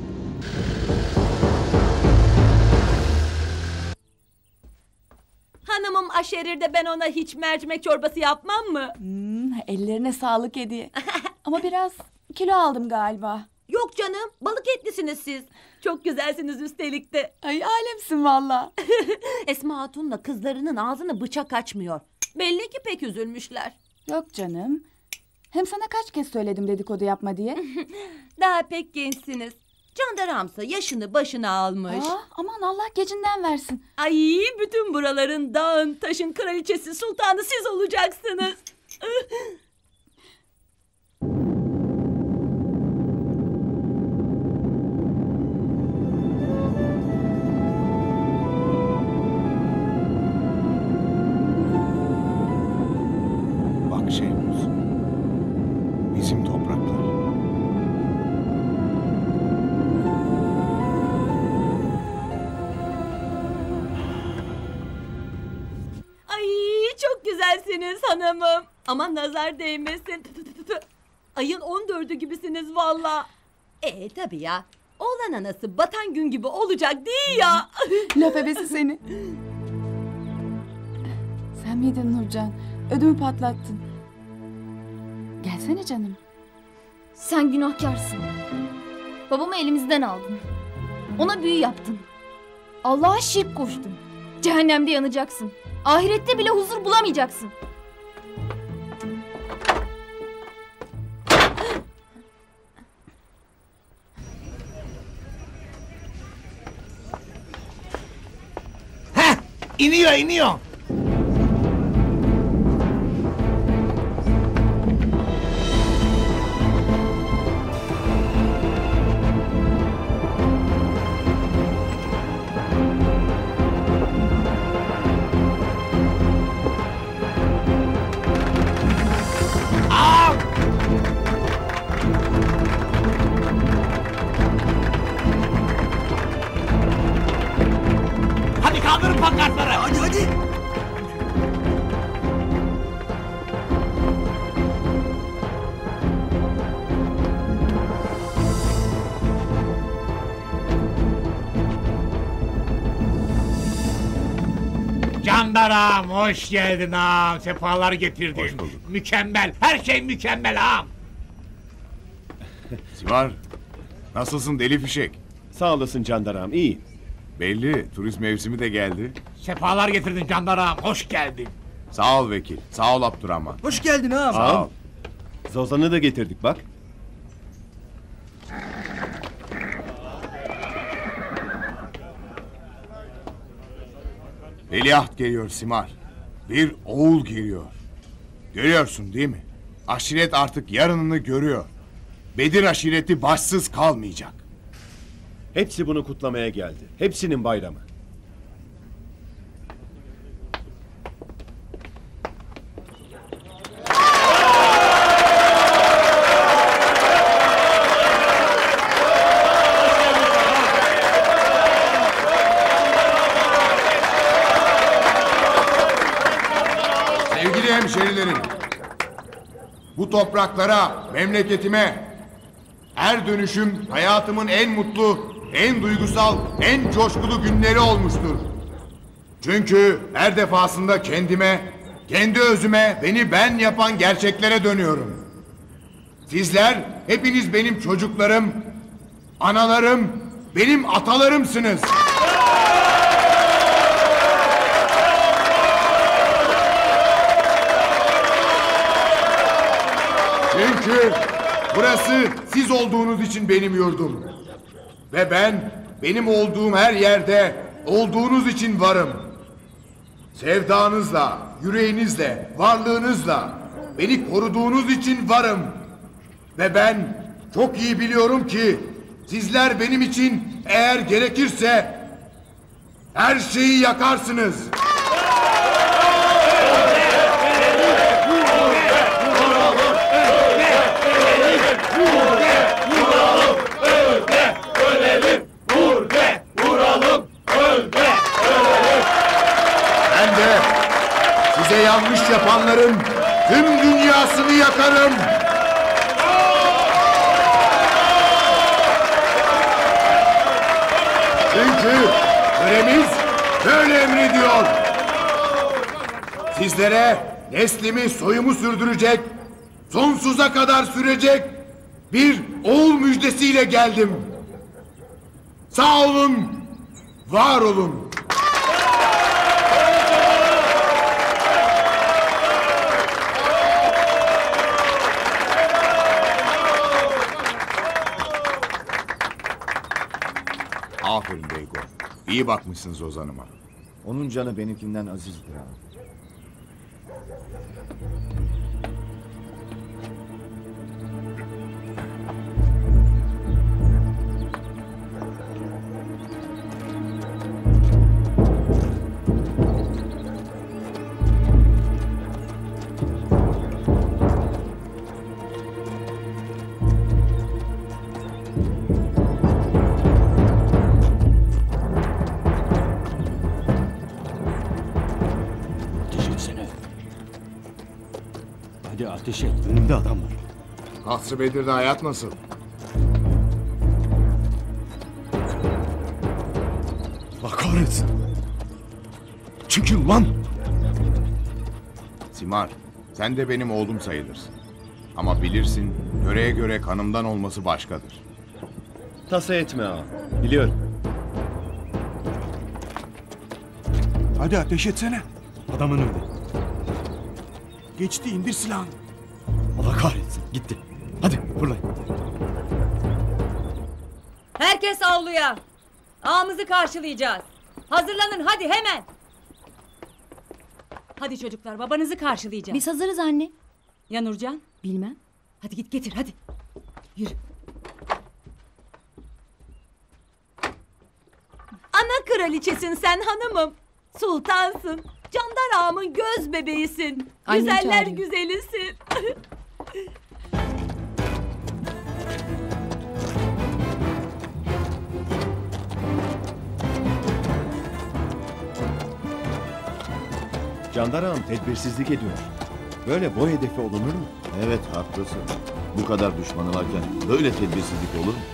K: Hanımım aşerir de ben ona hiç mercimek çorbası yapmam mı?
R: Ellerine sağlık hediye. Ama biraz kilo aldım galiba.
K: Yok canım, balık etlisiniz siz. Çok güzelsiniz üstelik de.
R: Ay alemsin valla.
K: Esma Hatun'la kızlarının ağzını bıçak açmıyor. Belli ki pek üzülmüşler.
R: Yok canım. Hem sana kaç kez söyledim dedikodu yapma diye.
K: Daha pek gençsiniz. Candar Hamsa yaşını başına almış.
R: Aman Allah gecinden versin.
K: Ay, bütün buraların dağın taşın kraliçesi sultanı siz olacaksınız.
O: Bak Şeyhmuz, bizim topraklar.
K: Ay, çok güzelsiniz hanımım. Aman nazar değmesin. Ayın 14'ü gibisiniz valla. Tabii ya. Oğlan anası batan gün gibi olacak değil ya.
R: Laf ebesi seni. Sen miydin Nurcan? Ödümü patlattın. Gelsene canım.
H: Sen günahkarsın. Babamı elimizden aldın. Ona büyü yaptın. Allah'a şirk koştun. Cehennemde yanacaksın. Ahirette bile huzur bulamayacaksın.
L: İniyor, iniyor. pankartları.
T: Hadi.
L: Candaram hoş geldin ağam. Sefalar getirdin.
F: Hoş bulduk.
L: Mükemmel. Her şey mükemmel ağam.
O: Simar, nasılsın deli fişek?
F: Sağ olasın Candaram, iyi.
O: Belli, turist mevsimi de geldi.
L: Sefalar getirdin Candaram. Hoş geldin.
O: Sağ ol vekil, sağ ol Abdurrahman.
T: Hoş geldin ağam.
O: Sağ ol.
F: Zozan'ı da getirdik bak.
O: Veliaht geliyor Simar. Bir oğul geliyor. Görüyorsun değil mi? Aşiret artık yarınını görüyor. Bedir aşireti başsız kalmayacak.
F: Hepsi bunu kutlamaya geldi. Hepsinin bayramı.
O: Sevgili hemşerilerim, bu topraklara, memleketime her dönüşüm hayatımın en mutlu, en duygusal, en coşkulu günleri olmuştur. Çünkü her defasında kendime, kendi özüme, beni ben yapan gerçeklere dönüyorum. Sizler hepiniz benim çocuklarım, analarım, benim atalarımsınız. Çünkü burası siz olduğunuz için benim yurdum. Ve ben benim olduğum her yerde olduğunuz için varım. Sevdanızla, yüreğinizle, varlığınızla beni koruduğunuz için varım. Ve ben çok iyi biliyorum ki sizler benim için eğer gerekirse her şeyi yakarsınız. Ben de size yanlış yapanların tüm dünyasını yakarım. Çünkü töremiz böyle emrediyor. Sizlere neslimi, soyumu sürdürecek, sonsuza kadar sürecek bir oğul müjdesiyle geldim. Sağ olun, var olun. Aferin Beygo. İyi bakmışsınız Ozan'ıma.
I: Onun canı benimkinden azizdir abi.
A: Hadi ateş et.
F: Önümde adam var.
O: Kasr Bedir'de hayat nasıl?
F: Allah kahretsin. Çekil lan.
O: Simar, sen de benim oğlum sayılırsın. Ama bilirsin, yöreye göre kanımdan olması başkadır.
F: Tasa etme ağa. Biliyorum.
M: Hadi ateş etsene.
F: Adamın önünde.
M: Geçti, indir silahını.
F: Allah kahretsin. Gitti. Hadi fırlayın.
K: Herkes avluya. Ağamızı karşılayacağız. Hazırlanın hadi hemen. Hadi çocuklar babanızı karşılayacağız.
H: Biz hazırız anne.
K: Ya Nurcan?
H: Bilmem.
K: Hadi git getir hadi. Yürü. Ana kraliçesin sen hanımım. Sultansın. Candar ağamın göz bebeğisin.
H: Annem
K: Güzeller
H: çağırıyor.
K: güzelisin.
F: Candar Ağam tedbirsizlik ediyor. Böyle boy hedefi olunur mu?
I: Evet haklısın. Bu kadar düşmanı varken böyle tedbirsizlik olur mu?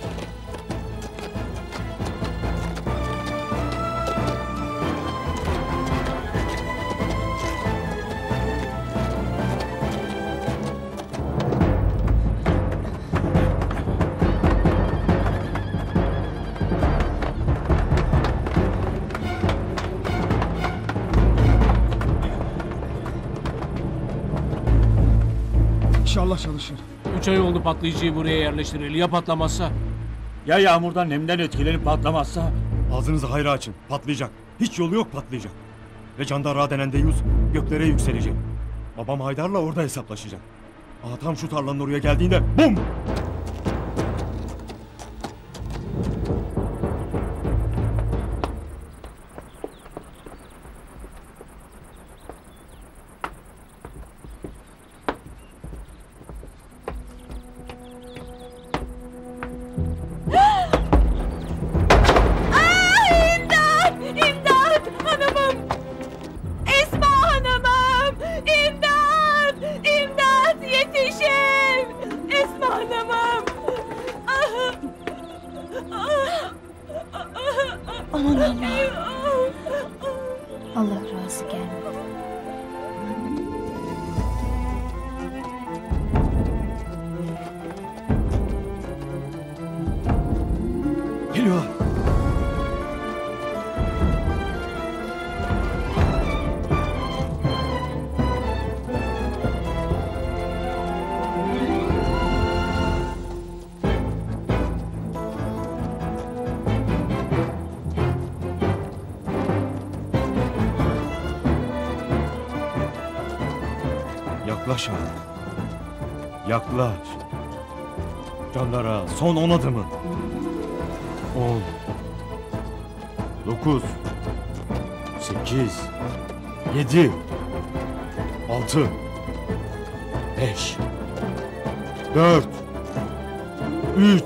T: İnşallah çalışır.
J: 3 ay oldu patlayıcıyı buraya yerleştireli. Ya patlamazsa?
A: Ya yağmurdan nemden etkilenip patlamazsa?
P: Ağzınızı hayra açın. Patlayacak. Hiç yolu yok, patlayacak. Ve Candar Ağa denen deyus göklere yükselecek. Babam Haydar'la orada hesaplaşacak. Ağa tam şu tarlanın oraya geldiğinde bum!
H: Aman Allah. Allah razı gelsin.
P: Geliyor. Yaklaş abi. Yaklaş. Candar Ağa, son 10 adımı. 10 9 8 7 6 5 4 3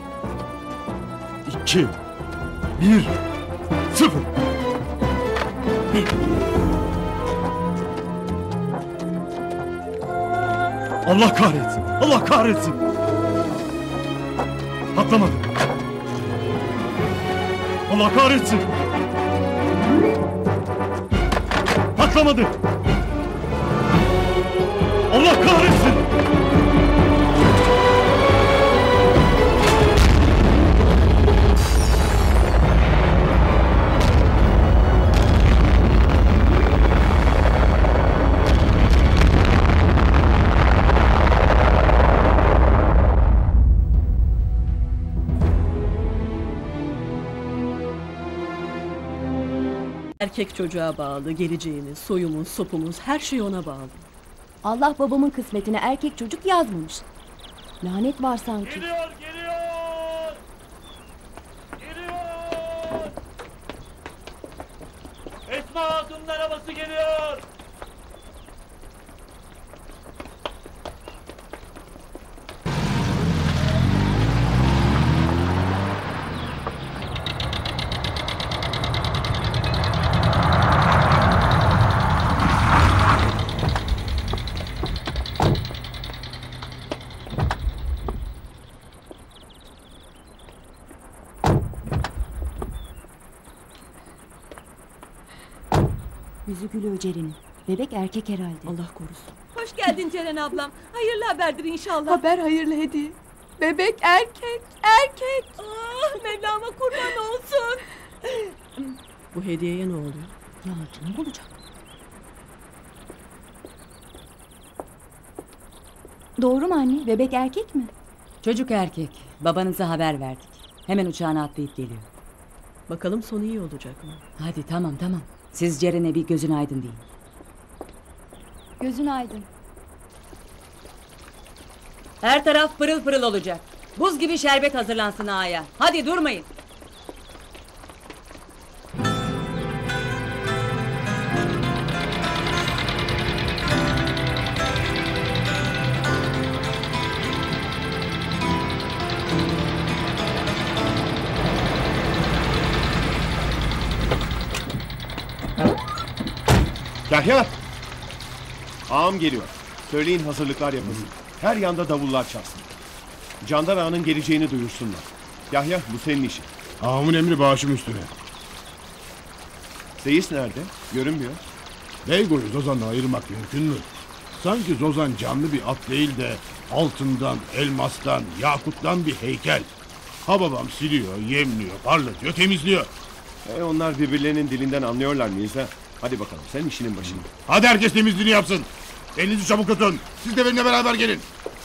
P: 2 1 0 Allah kahretsin! Allah kahretsin! Patlamadı. Allah kahretsin! Patlamadı. Allah kahretsin!
C: Erkek çocuğa bağlı, geleceğimiz, soyumuz, sopumuz, her şey ona bağlı.
H: Allah babamın kısmetine erkek çocuk yazmamış. Lanet var sanki.
J: Geliyor! Esma Hatun'un arabası geliyor!
H: Yüzü gülüyor Ceren'in. Bebek erkek herhalde.
C: Allah korusun.
K: Hoş geldin Ceren ablam. Hayırlı haberdir inşallah.
R: Haber hayırlı hediye. Bebek erkek, erkek.
K: Ah, Mevlam'a kurban olsun.
C: Bu hediyeye ne oluyor?
H: Ya ne olacak? Doğru mu anne? Bebek erkek mi?
V: Çocuk erkek. Babanıza haber verdik. Hemen uçağına atlayıp geliyor.
C: Bakalım sonu iyi olacak mı?
V: Hadi tamam. Siz Ceren'e bir gözün aydın deyin.
H: Gözün aydın.
V: Her taraf pırıl pırıl olacak. Buz gibi şerbet hazırlansın ağaya. Hadi durmayın.
F: Yahya! Ağam geliyor. Söyleyin hazırlıklar yapılsın. Her yanda davullar çalsın. Candar Ağa'nın geleceğini duyursunlar. Yahya bu senin işin.
Q: Ağamın emri başım üstüne.
F: Seyis nerede? Görünmüyor.
Q: Beygo'yu Zozan'la ayırmak mümkün mü? Sanki Zozan canlı bir at değil de altından, elmastan, yakuttan bir heykel. Ha babam siliyor, yemliyor, parlatıyor, temizliyor.
F: Onlar birbirlerinin dilinden anlıyorlar Mirza. Hadi bakalım sen işinin başında.
Q: Hadi herkes temizliğini yapsın. Elinizi çabuk tutun. Siz de benimle beraber gelin.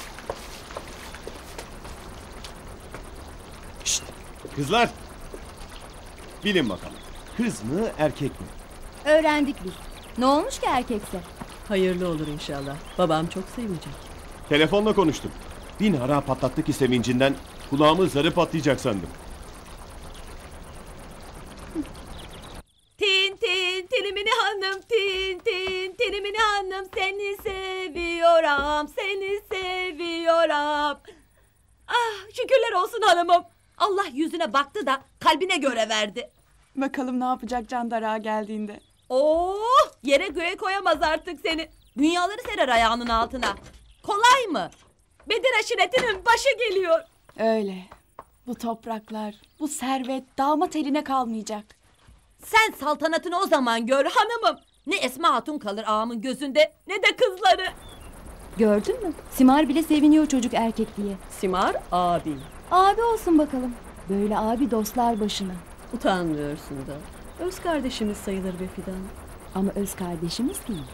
F: Şşt, kızlar. Bilin bakalım. Kız mı erkek mi?
H: Öğrendik biz. Ne olmuş ki erkekse?
C: Hayırlı olur inşallah. Babam çok sevinecek.
F: Telefonla konuştum. Bin hara patlattı ki sevincinden kulağımın zarı patlayacak sandım.
K: Tin tin tinimini hanım, tin tin tinimini hanım, seni seviyorum, seni seviyorum. Ah, şükürler olsun hanımım. Allah yüzüne baktı da kalbine göre verdi.
R: Bakalım ne yapacak Candar Ağa geldiğinde.
K: Oh, yere göğe koyamaz artık seni. Dünyaları serer ayağının altına. Kolay mı? Bedir aşiretinin başı geliyor.
R: Öyle. Bu topraklar, bu servet damat eline kalmayacak.
K: Sen saltanatını o zaman gör hanımım. Ne Esma Hatun kalır ağamın gözünde, ne de kızları.
H: Gördün mü? Simar bile seviniyor çocuk erkek diye.
C: Simar abi.
H: Abi olsun bakalım. Böyle abi dostlar başına.
C: Utanmıyorsun da. Öz kardeşimiz sayılır be Fidan.
H: Ama öz kardeşimiz değil.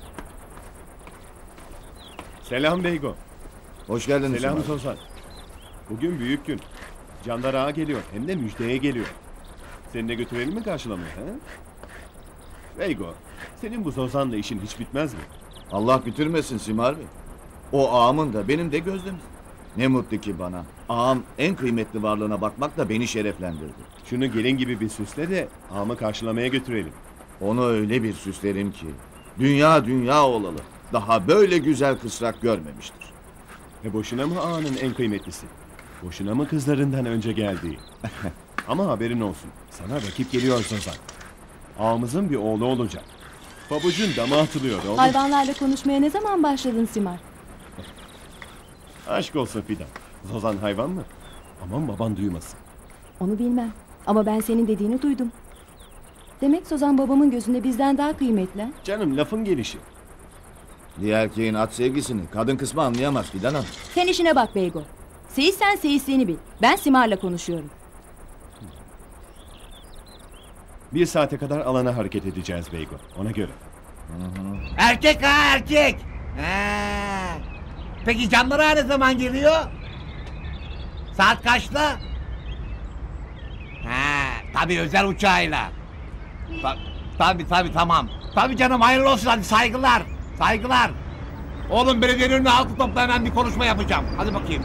F: Selam Beygo.
I: Hoş geldiniz.
F: Selam
I: Simar.
F: Zozan. Bugün büyük gün. Candar Ağa geliyor. Hem de müjdeye geliyor. Seni de götürelim mi karşılamaya? He? Beygo, senin bu Zozan'la işin hiç bitmez mi?
I: Allah bitirmesin Simar Bey. O ağamın da benim de gözlemim. Ne mutlu ki bana. Ağam en kıymetli varlığına bakmakla beni şereflendirdi.
F: Şunu gelin gibi bir süsle de ağamı karşılamaya götürelim.
I: Onu öyle bir süslerim ki dünya dünya olalı. Daha böyle güzel kısrak görmemiştir.
F: Boşuna mı ağanın en kıymetlisi? Boşuna mı kızlarından önce geldiği? Ama haberin olsun. Sana rakip geliyor Zozan. Ağamızın bir oğlu olacak. Pabucun dama atılıyor oğlum.
H: Hayvanlarla konuşmaya ne zaman başladın Simar?
F: Aşk olsun Fidan. Zozan hayvan mı? Aman baban duymasın.
H: Onu bilmem. Ama ben senin dediğini duydum. Demek Sozan babamın gözünde bizden daha kıymetli.
F: Canım lafın gelişi.
I: Bir erkeğin at sevgisini kadın kısmı anlayamaz Fidan Hanım.
H: Sen işine bak Beygo. Seyis sen seyisliğini bil. Ben Simar'la konuşuyorum.
F: Bir saate kadar alana hareket edeceğiz Beygo. Ona göre.
L: Erkek ha erkek. He. Peki Candar Ağa ne zaman geliyor? Saat kaçta? He, tabii özel uçağıyla. Tabii tamam. Tabii canım hayırlı olsun hadi saygılar. Saygılar. Oğlum belediyenin önüne halkı topla hemen bir konuşma yapacağım. Hadi bakayım.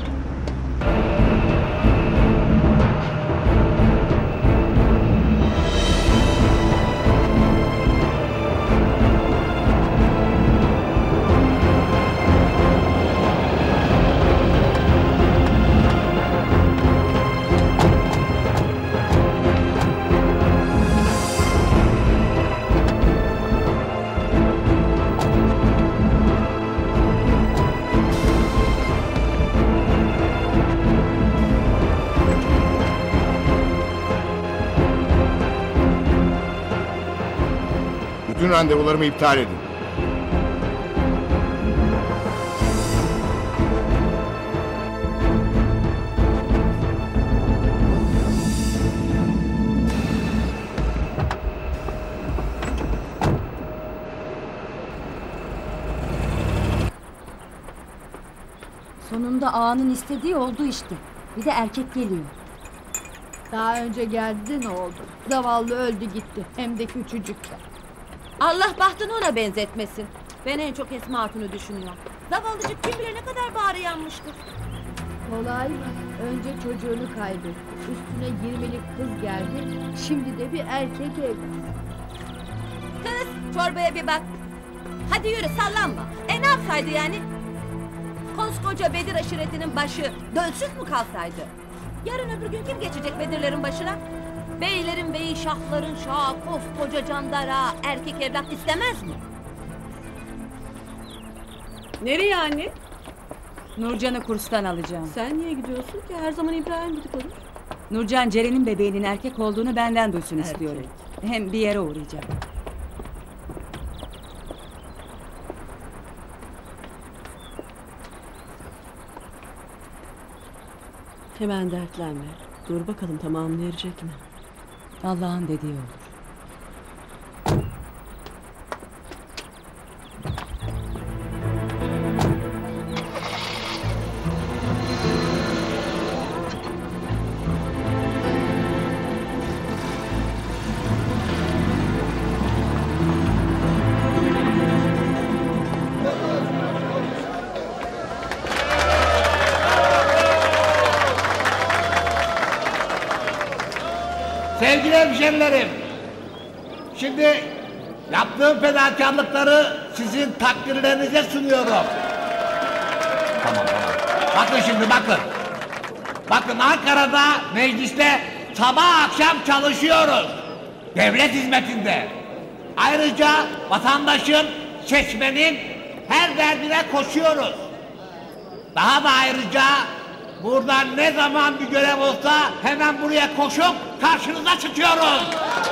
U: Bütün randevularımı iptal edin.
H: Sonunda ağanın istediği oldu işte. Bir de erkek geliyor.
S: Daha önce geldi de ne oldu? Zavallı öldü gitti. Hem de küçücükler.
K: Allah bahtını ona benzetmesin. Ben en çok Esma Hatun'u düşünüyorum. Zavallıcık kim bilir ne kadar bağrı yanmıştır.
S: Kolay mı? Önce çocuğunu kaybetti. Üstüne 20'lik kız geldi. Şimdi de bir erkek evlat.
K: Kız çorbaya bir bak. Hadi yürü sallanma. Ne yapsaydı yani? Koskoca Bedir aşiretinin başı dölsüz mü kalsaydı? Yarın öbür gün kim geçecek Bedirlerin başına? Beylerin beyi, şahların şahı, koskoca Candar Ağa erkek evlat istemez mi?
C: Nereye anne?
V: Nurcan'ı kurstan alacağım.
C: Sen niye gidiyorsun ki? Her zaman İbrahim gidip alır.
V: Nurcan Ceren'in bebeğinin erkek olduğunu benden duysun istiyorum. Hem bir yere uğrayacağım.
C: Hemen dertlenme. Dur bakalım tamamını erecek mi?
V: Allah'ın dediği olur.
L: Sevgili hemşerilerim, şimdi yaptığım fedakarlıkları sizin takdirlerinize sunuyorum. Tamam. Bakın şimdi bakın. Bakın Ankara'da mecliste sabah akşam çalışıyoruz. Devlet hizmetinde. Ayrıca vatandaşın, seçmenin her derdine koşuyoruz. Daha da ayrıca buradan ne zaman bir görev olsa hemen buraya koşup karşınıza çıkıyoruz.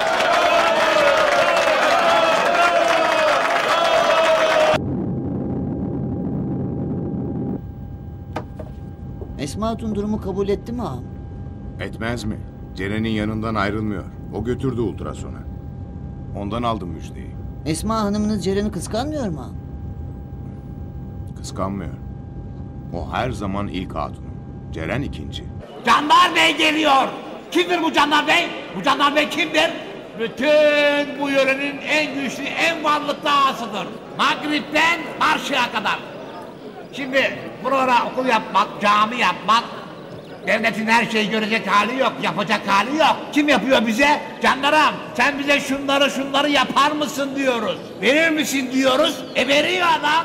G: Esma Hatun durumu kabul etti mi ağam?
O: Etmez mi? Ceren'in yanından ayrılmıyor. O götürdü ultrasona. Ondan aldım müjdeyi.
G: Esma hanımınız Ceren'i kıskanmıyor mu ağam?
O: Kıskanmıyor. O her zaman ilk hatunum. Ceren ikinci.
L: Candar Bey geliyor. Kimdir bu Candar Bey? Bu Candar Bey kimdir? Bütün bu yörenin en güçlü, en varlıklı ağasıdır. Magrip'ten Marşı'ya kadar. Şimdi burada okul yapmak, cami yapmak, devletin her şeyi görecek hali yok, yapacak hali yok. Kim yapıyor bize? Canlarım, sen bize şunları yapar mısın diyoruz. Verir misin diyoruz. Veriyor adam.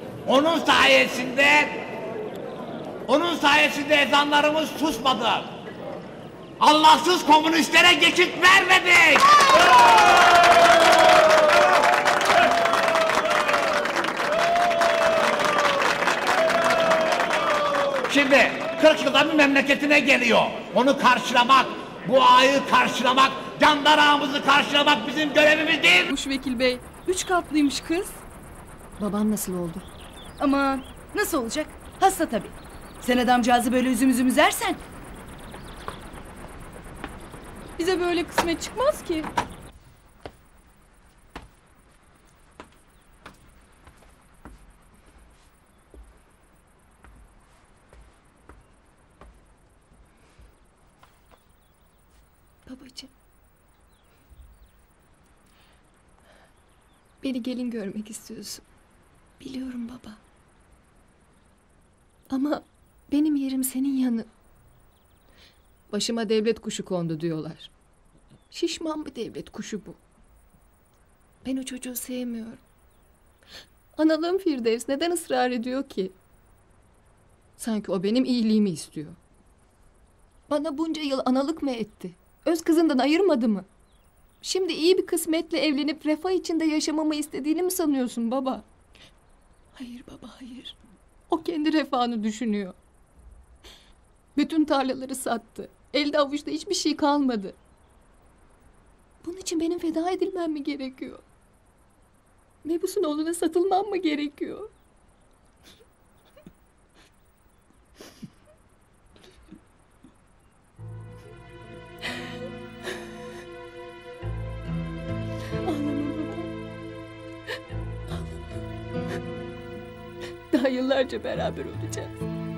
L: Onun sayesinde ezanlarımız susmadı. Allahsız komünistlere geçit vermedik. Şimdi 40 yılda bir memleketine geliyor. Onu karşılamak, bu ağayı karşılamak, Candar ağamızı karşılamak bizim görevimiz değil.
R: Vekil Bey, 3 katlıymış kız.
B: Babam nasıl oldu?
R: Aman nasıl olacak? Hasta tabii. Sen adamcağızı böyle üzüm üzersen. Bize böyle kısmet çıkmaz ki.
B: Babacığım. Beni gelin görmek istiyorsun. Biliyorum baba. Ama benim yerim senin yanı. Başıma devlet kuşu kondu diyorlar. Şişman bir devlet kuşu bu. Ben o çocuğu sevmiyorum. Analığım Firdevs neden ısrar ediyor ki? Sanki o benim iyiliğimi istiyor. Bana bunca yıl analık mı etti? Öz kızından ayırmadı mı? Şimdi iyi bir kısmetle evlenip refah içinde yaşamamı istediğini mi sanıyorsun baba? Hayır baba, hayır. O kendi refahını düşünüyor. Bütün tarlaları sattı. Elde avuçta hiçbir şey kalmadı. Bunun için benim feda edilmem mi gerekiyor? Mebus'un oğluna satılmam mı gerekiyor? Daha yıllarca beraber olacağız.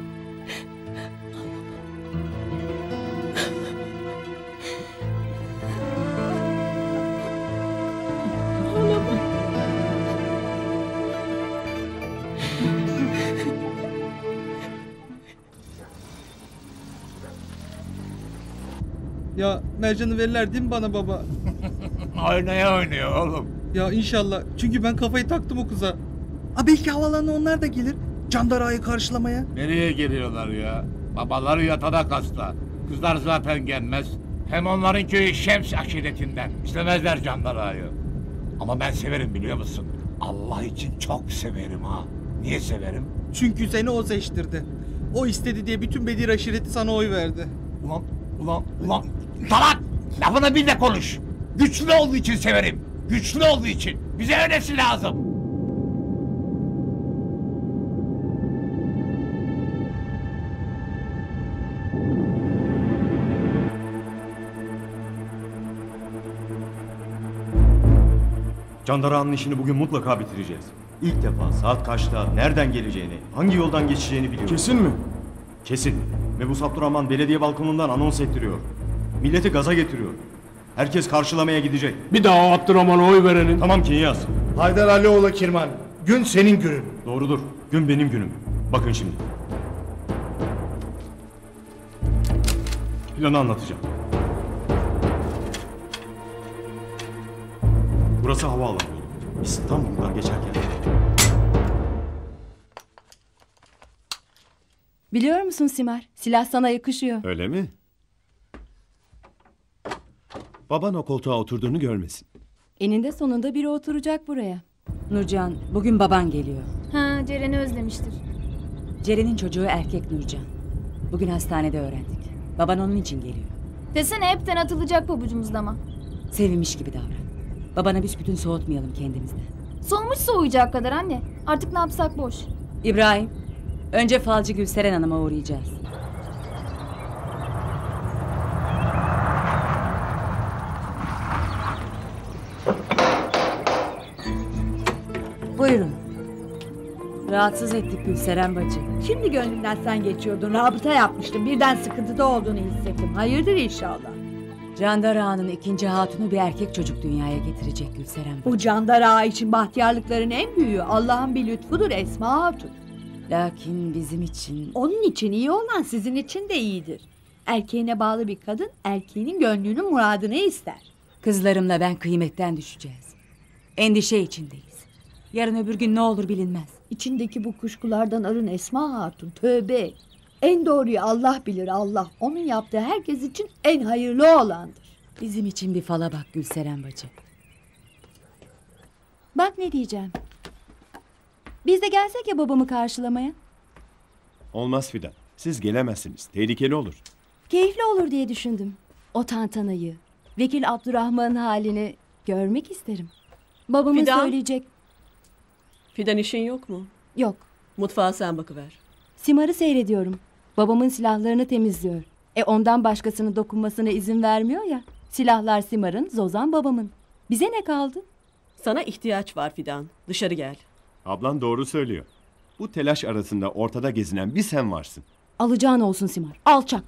T: Ya Mercan'ı verirler değil mi bana baba?
L: Oynuyor oğlum.
T: Ya inşallah. Çünkü ben kafayı taktım o kıza. Belki havalarına onlar da gelir. Candar ağayı karşılamaya.
L: Nereye geliyorlar ya? Babaları yatada hasta. Kızlar zaten gelmez. Hem onların köyü Şems aşiretinden. İstemezler Candar ağayı. Ama ben severim biliyor musun? Allah için çok severim ha. Niye severim?
T: Çünkü seni o seçtirdi. O istedi diye bütün Bedir aşireti sana oy verdi.
L: Ulan salak! Lafını bil de konuş. Güçlü olduğu için severim. Güçlü olduğu için. Bize öylesi lazım.
P: Canдар Ağa'nın işini bugün mutlaka bitireceğiz. İlk defa saat kaçta, nereden geleceğini, hangi yoldan geçeceğini biliyoruz.
M: Kesin mi?
P: Kesin. Mebus Abdurrahman belediye balkonundan anons ettiriyor. Milleti gaza getiriyor. Herkes karşılamaya gidecek.
Q: Bir daha o Abdurrahman'a oy verenin.
P: Tamam Kinyas.
Q: Haydar Alioğlu Kirman. Gün senin günün.
P: Doğrudur. Gün benim günüm. Bakın şimdi. Planı anlatacağım. Burası havaalanı yolu. Biz tam buradan geçerken.
H: Biliyor musun Simar? Silah sana yakışıyor.
F: Öyle mi? Baban o koltuğa oturduğunu görmesin.
H: Eninde sonunda biri oturacak buraya.
V: Nurcan, bugün baban geliyor.
D: Ha, Ceren'i özlemiştir.
V: Ceren'in çocuğu erkek Nurcan. Bugün hastanede öğrendik. Baban onun için geliyor.
D: Desene hepten atılacak pabucumuzda ama.
V: Sevinmiş gibi davran. Babana büsbütün soğutmayalım kendimizden.
D: Soğumuş soğuyacak kadar anne. Artık ne yapsak boş.
V: İbrahim, önce falcı Gülseren Hanım'a uğrayacağız. Buyurun. Rahatsız ettik Gülseren bacı.
S: Şimdi gönlümden sen geçiyordun. Rabıta yapmıştım. Birden sıkıntıda olduğunu hissettim. Hayırdır inşallah.
V: Candar Ağa'nın ikinci hatunu bir erkek çocuk dünyaya getirecek Gülseren bacı.
S: Bu Candar Ağa için bahtiyarlıkların en büyüğü Allah'ın bir lütfudur Esma Hatun.
V: Lakin bizim için...
S: Onun için iyi olan sizin için de iyidir. Erkeğine bağlı bir kadın erkeğinin gönlünün muradını ister.
V: Kızlarımla ben kıymetten düşeceğiz. Endişe içindeyiz. Yarın öbür gün ne olur bilinmez.
S: İçindeki bu kuşkulardan arın Esma Hatun. Tövbe. En doğruyu Allah bilir Allah. Onun yaptığı herkes için en hayırlı olandır.
V: Bizim için bir fala bak Gülseren bacı.
H: Bak ne diyeceğim. Biz de gelsek ya babamı karşılamaya.
F: Olmaz Fidan. Siz gelemezsiniz. Tehlikeli olur.
H: Keyifli olur diye düşündüm. O tantanayı, Vekil Abdurrahman'ın halini görmek isterim. Babamın
C: Fidan.
H: söyleyecek...
C: Fidan işin yok mu?
H: Yok.
C: Mutfağa sen bakıver.
H: Simar'ı seyrediyorum. Babamın silahlarını temizliyor. Ondan başkasının dokunmasına izin vermiyor ya. Silahlar Simar'ın, Zozan babamın. Bize ne kaldı?
C: Sana ihtiyaç var Fidan. Dışarı gel.
F: Ablan doğru söylüyor. Bu telaş arasında ortada gezinen bir sen varsın.
H: Alacağın olsun Simar. Alçak.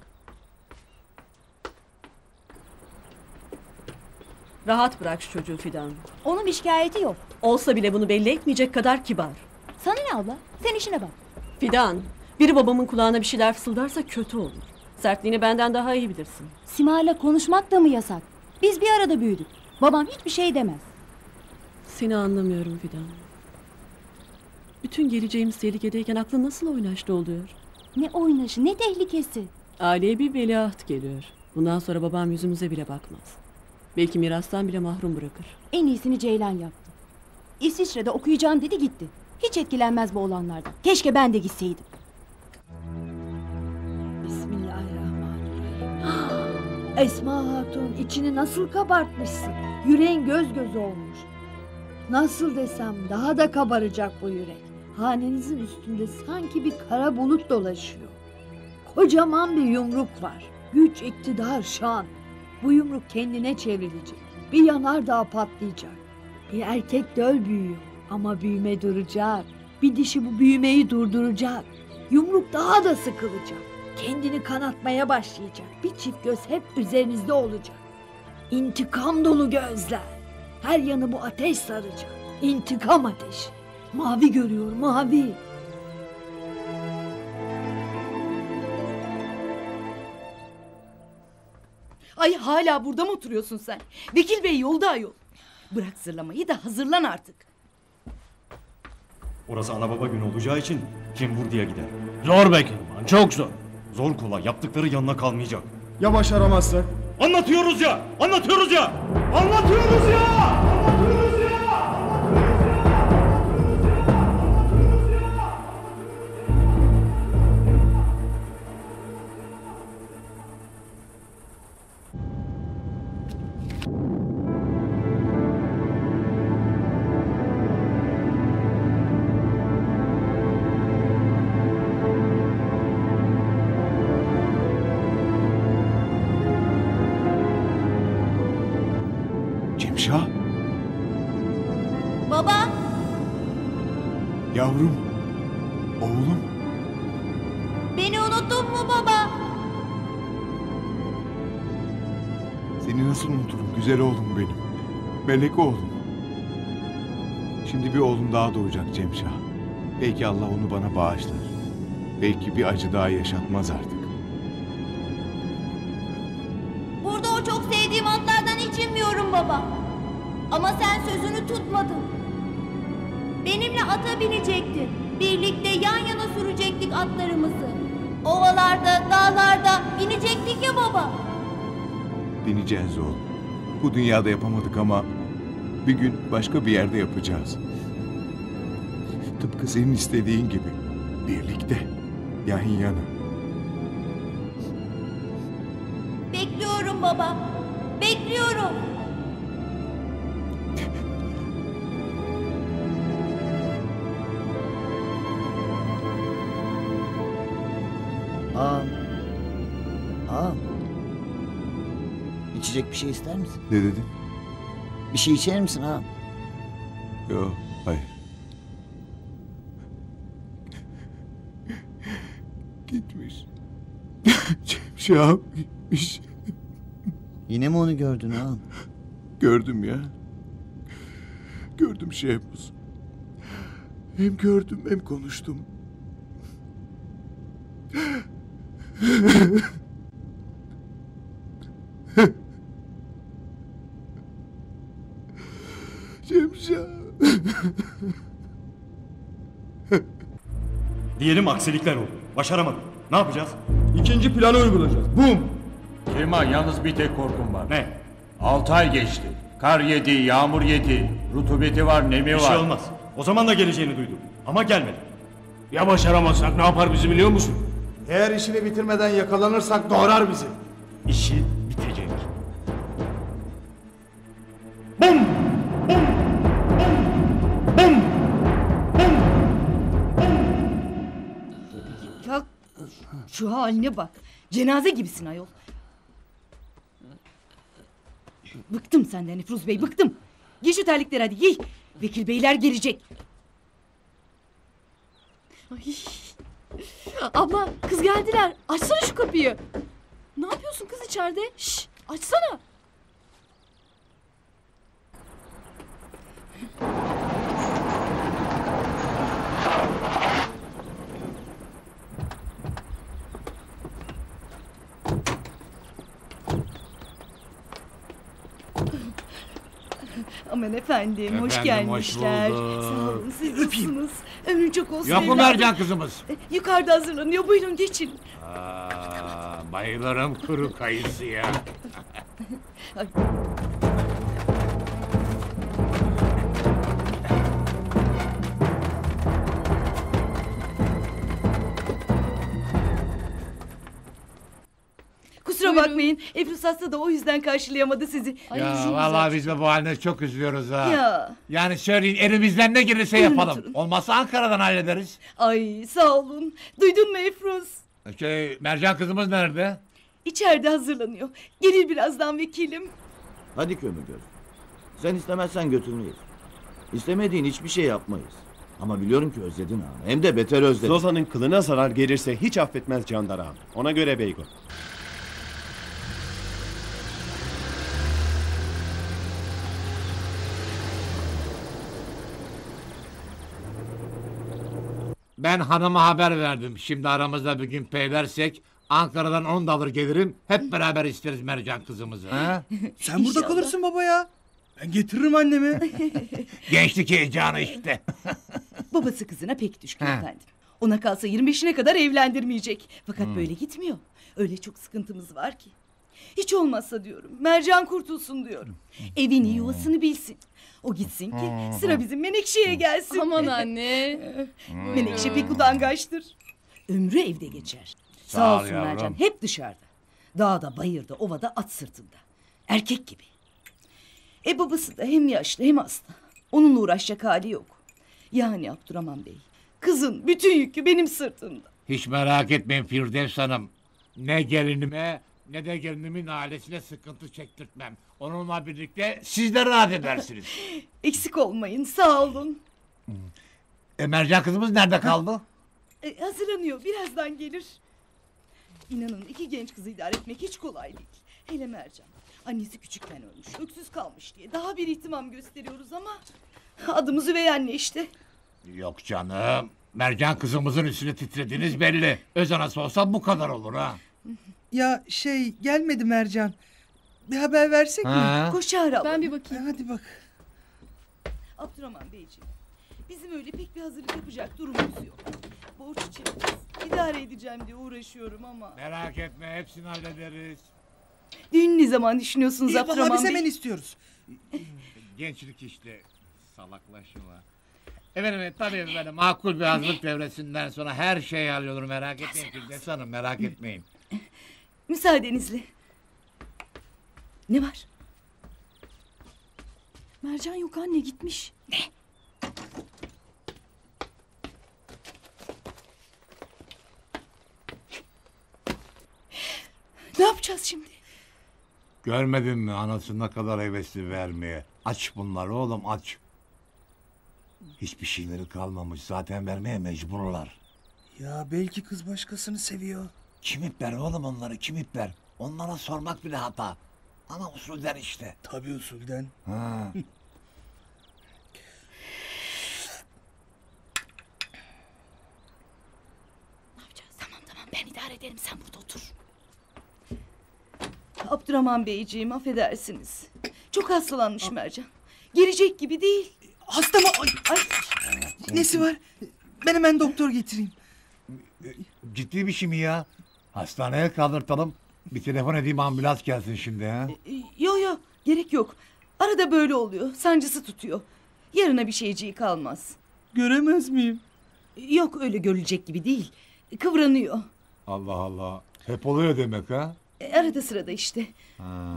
C: Rahat bırak şu çocuğu Fidan.
H: Onun bir şikayeti yok.
C: Olsa bile bunu belli etmeyecek kadar kibar.
H: Sana ne abla? Sen işine bak.
C: Fidan, biri babamın kulağına bir şeyler fısıldarsa kötü olur. Sertliğini benden daha iyi bilirsin.
H: Simar'la konuşmak da mı yasak? Biz bir arada büyüdük. Babam hiçbir şey demez.
C: Seni anlamıyorum Fidan. Bütün geleceğimiz tehlikedeyken aklın nasıl oynaşlı oluyor?
H: Ne oynaşı, ne tehlikesi.
C: Aileye bir veliaht geliyor. Bundan sonra babam yüzümüze bile bakmaz. Belki mirastan bile mahrum bırakır.
H: En iyisini Ceylan yaptı. İsviçre'de okuyacağım dedi gitti. Hiç etkilenmez bu olanlardan. Keşke ben de gitseydim.
S: Bismillahirrahmanirrahim. Esma Hatun içini nasıl kabartmışsın. Yüreğin göz göz olmuş. Nasıl desem daha da kabaracak bu yürek. Hanenizin üstünde sanki bir kara bulut dolaşıyor. Kocaman bir yumruk var. Güç, iktidar, şan. Bu yumruk kendine çevrilecek. Bir yanardağ patlayacak. Bir erkek döl büyüyor ama büyüme duracak. Bir dişi bu büyümeyi durduracak. Yumruk daha da sıkılacak. Kendini kanatmaya başlayacak. Bir çift göz hep üzerinizde olacak. İntikam dolu gözler. Her yanı bu ateş saracak. İntikam ateşi. Mavi görüyor, mavi.
R: Ay hala burada mı oturuyorsun sen? Vekil bey yolda ayol. Bırak zırlamayı da hazırlan artık.
P: Orası ana baba günü olacağı için kim vur diye gider.
Q: Zor be Kirman, çok zor.
P: Zor kolay yaptıkları yanına kalmayacak.
M: Ya başaramazsak?
P: Anlatıyoruz ya! Anlatıyoruz ya! Anlatıyoruz ya! Anlatıyoruz ya!
O: Cemşah,
H: Baba.
O: yavrum, oğlum.
H: Beni unuttun mu baba?
O: Seni nasıl unuturum güzel oğlum benim. Melek oğlum. Şimdi bir oğlum daha doğacak Cemşah. Belki Allah onu bana bağışlar. Belki bir acı daha yaşatmaz artık.
H: Burada o çok sevdiğim atlardan hiç inmiyorum baba. Ama sen sözünü tutmadın. Benimle ata binecektin. Birlikte yan yana sürecektik atlarımızı. Ovalarda, dağlarda binecektik ya baba.
O: Bineceğiz oğlum. Bu dünyada yapamadık ama bir gün başka bir yerde yapacağız. Tıpkı senin istediğin gibi. Birlikte. Yan yana.
H: Bekliyorum baba. Bekliyorum.
G: Ağam. İçecek bir şey ister misin?
O: Ne dedin?
G: Bir şey içer misin ağam?
O: Yok, hayır. Gitmiş. Cemşah gitmiş.
G: Yine mi onu gördün ağam?
O: Gördüm ya. Gördüm Şehmuz. Hem gördüm hem konuştum. Cemşah.
P: Diyelim aksilikler oldu. Başaramadık. Ne yapacağız? İkinci planı uygulayacağız. Bum!
A: Kirman yalnız bir tek korkum var.
P: Ne?
A: 6 ay geçti. Kar yedi, yağmur yedi. Rutubeti var, nemi var.
P: Bir şey olmaz. O zaman da geleceğini duydum. Ama gelmedi.
Q: Ya başaramazsak ne yapar bizi biliyor musun? Eğer işini bitirmeden yakalanırsak doğrar bizi.
P: İşi bitecek.
Q: Bum! Bum! Bum!
R: Ya şu haline bak. Cenaze gibisin ayol. Bıktım senden Nefruz Bey, bıktım. Giy şu terlikleri hadi giy. Vekil beyler gelecek.
B: Ay. Abla kız geldiler. Açsana şu kapıyı. Ne yapıyorsun kız içeride? Şş, açsana.
R: Aman efendim, hoş
L: Efendim,
R: gelmişler.
L: hoş bulduk.
R: Sağ olun, siz nasılsınız? Ömrün çok olsun
L: Yok mu
R: evladım.
L: Mercan kızımız?
R: Yukarıda hazırlanıyor, buyurun geçin.
L: Bayılırım kuru kayısıya.
R: Ay. Kusura bakmayın, Efrus hasta da o yüzden karşılayamadı sizi.
L: Ya vallahi biz de bu haline çok üzülüyoruz ha.
R: Ya.
L: Yani söyleyin elimizden ne gelirse
R: Buyurun
L: yapalım.
R: oturun.
L: Olmazsa Ankara'dan hallederiz.
R: Ay sağ olun. Duydun mu Efrus?
L: Mercan kızımız nerede?
R: İçeride hazırlanıyor. Gelir birazdan vekilim.
I: Hadi Kömürgöz. Sen istemezsen götürmeyiz. İstemediğin hiçbir şey yapmayız. Ama biliyorum ki özledin ağam. Hem de beter özledin.
F: Zozan'ın kılına zarar gelirse hiç affetmez Candar ağam. Ona göre Beygo.
L: Ben hanıma haber verdim. Şimdi aramızda bir gün peylersek Ankara'dan 10 da alır gelirim. Hep beraber isteriz Mercan kızımızı. Ha?
T: Sen burada kalırsın baba ya. Ben getiririm annemi.
L: Gençlik heyecanı işte.
R: Babası kızına pek düşkün
L: Ha.
R: efendim. Ona kalsa 25'ine kadar evlendirmeyecek. Fakat
L: Hmm.
R: böyle gitmiyor. Öyle çok sıkıntımız var ki. Hiç olmazsa diyorum. Mercan kurtulsun diyorum. Evini yuvasını bilsin. O gitsin ki sıra bizim Menekşe'ye gelsin.
B: Aman anne.
R: Menekşe pek utangaçtır. Ömrü evde geçer.
L: Sağ
R: Sağ
L: ol
R: olsun
L: yavrum.
R: Mercan hep dışarıda. Dağda, bayırda, ovada, at sırtında. Erkek gibi. Babası da hem yaşlı hem hasta. Onunla uğraşacak hali yok. Yani Abdurrahman Bey, kızın bütün yükü benim sırtımda.
L: Hiç merak etmeyin Firdevs Hanım. Ne gelinime ne de gelinimin ailesine sıkıntı çektirtmem. Onunla birlikte siz de rahat edersiniz.
R: Eksik olmayın, sağ olun.
L: Mercan kızımız nerede kaldı?
R: Hazırlanıyor, birazdan gelir. İnanın 2 genç kızı idare etmek hiç kolay değil. Hele Mercan. Annesi küçükken ölmüş, öksüz kalmış diye daha bir ihtimam gösteriyoruz ama... Adımız üvey anne işte.
L: Yok canım. Mercan kızımızın üstüne titrediğiniz belli. Öz anası olsa bu kadar olur ha.
T: Ya gelmedi Mercan. Bir haber versek mi?
R: Koş çağır abla.
B: Ben bir bakayım.
T: Hadi bak.
R: Abdurrahman Beyciğim, bizim öyle pek bir hazırlık yapacak durumumuz yok. Borç içeriz. İdare edeceğim diye uğraşıyorum ama.
L: Merak etme, hepsini hallederiz.
R: Düğün ne zaman düşünüyorsunuz Abdurrahman
T: Vallahi biz
R: Bey?
T: hemen istiyoruz.
L: Gençlik işte. Salaklaşma. Efendim tabii böyle makul bir hazırlık devresinden sonra her şey hallolur, merak etmeyin Firdevs Hanım, merak etmeyin.
R: Müsaadenizle. Ne var? Mercan yok anne, gitmiş. Ne? Ne yapacağız şimdi?
L: Görmedin mi anasına kadar hevesli vermeye? Aç bunları oğlum, aç. Hiçbir şeyleri kalmamış, zaten vermeye mecburlar.
T: Ya belki kız başkasını seviyor.
L: Kim ipler oğlum onları, kim ipler? Onlara sormak bile hata. Ama usulden işte.
T: Tabii usulden.
L: Ha.
R: Ne yapacağız? Tamam ben idare ederim, sen burada otur. Abdurrahman Beyciğim, affedersiniz. Çok hastalanmış Mercan. Gelecek gibi değil.
T: Hasta mı? Ay. Nesi var? Ben hemen doktor getireyim.
L: Ciddi bir şey mi ya? Hastaneye kaldırtalım. Bir telefon edeyim, ambulans gelsin şimdi ha.
R: Yo gerek yok. Arada böyle oluyor. Sancısı tutuyor. Yarına bir şeyciği kalmaz.
T: Göremez miyim?
R: Yok, öyle görülecek gibi değil. Kıvranıyor.
L: Allah Allah. Hep oluyor demek ha?
R: Arada sırada işte.
L: Ha.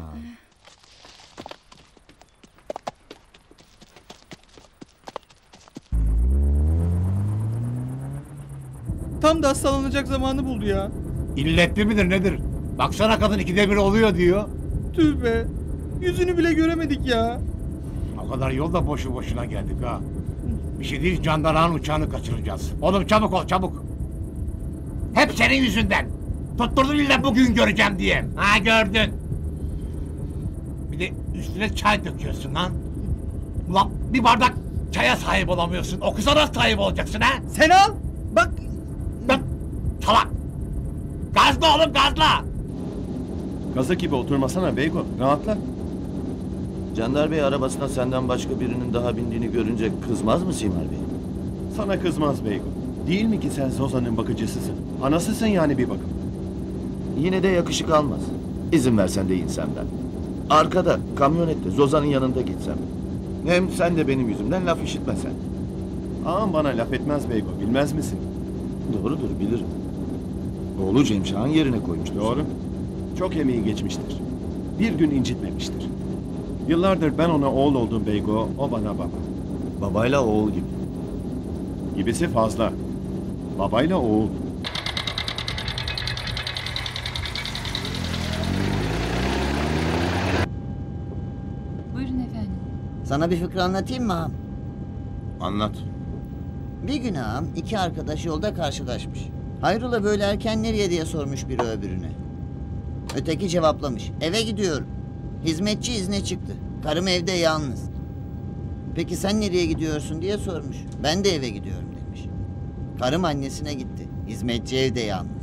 T: Tam da hastalanacak zamanı buldu ya.
L: İlletli midir nedir? Baksana kadın 2'de 1 oluyor diyor.
T: Tüh be. Yüzünü bile göremedik ya.
L: O kadar yol da boşu boşuna geldik ha. Bir şey değil, jandarmanın uçağını kaçıracağız. Oğlum çabuk ol, çabuk. Hep senin yüzünden. Tutturdun illa bugün göreceğim diye. Ha gördün. Bir de üstüne çay döküyorsun lan. Ulan bir bardak çaya sahip olamıyorsun. O kıza nasıl sahip olacaksın ha?
T: Sen al. Bak.
L: Salak. Gazla oğlum, gazla.
F: Kazık gibi oturmasana Beygo. Rahatla.
I: Candar Bey arabasına senden başka birinin daha bindiğini görünce kızmaz mı Simar Bey?
F: Sana kızmaz Beygo. Değil mi ki sen Zozan'ın bakıcısısın? Anasısın yani bir bakım.
I: Yine de yakışık almaz. İzin versen de insem ben. Arkada, kamyonette, Zozan'ın yanında gitsem. Hem sen de benim yüzümden laf işitmesen.
F: Ağam bana laf etmez Beygo, bilmez misin?
I: Doğrudur, bilirim. Oğlu Cemşah'ın yerine koymuştur.
F: Doğru. Çok emeği geçmiştir. Bir gün incitmemiştir. Yıllardır ben ona oğul oldum Beygo, o bana baba.
I: Babayla oğul gibi.
F: Gibisi fazla. Babayla oğul.
B: Buyurun efendim.
G: Sana bir fıkra anlatayım mı ağam?
O: Anlat.
G: Bir gün ağam 2 arkadaş yolda karşılaşmış. Hayrola böyle erken nereye diye sormuş biri öbürüne. Öteki cevaplamış. Eve gidiyorum. Hizmetçi izne çıktı. Karım evde yalnız. Peki sen nereye gidiyorsun diye sormuş. Ben de eve gidiyorum demiş. Karım annesine gitti. Hizmetçi evde yalnız.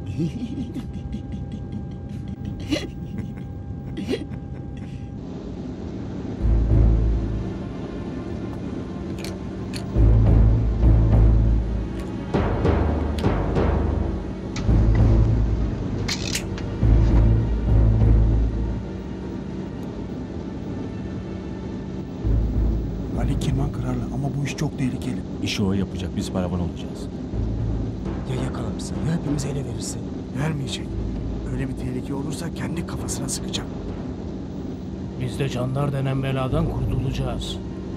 M: Ali Kirman kararlı ama bu iş çok tehlikeli.
P: İşi o yapacak, biz paravan olacağız.
M: Ya yakalanırsa ya hepimiz ele verirse? Vermeyecek. Öyle bir tehlike olursa kendi kafasına sıkacak.
J: Biz de Candar denen beladan kurtulacağız.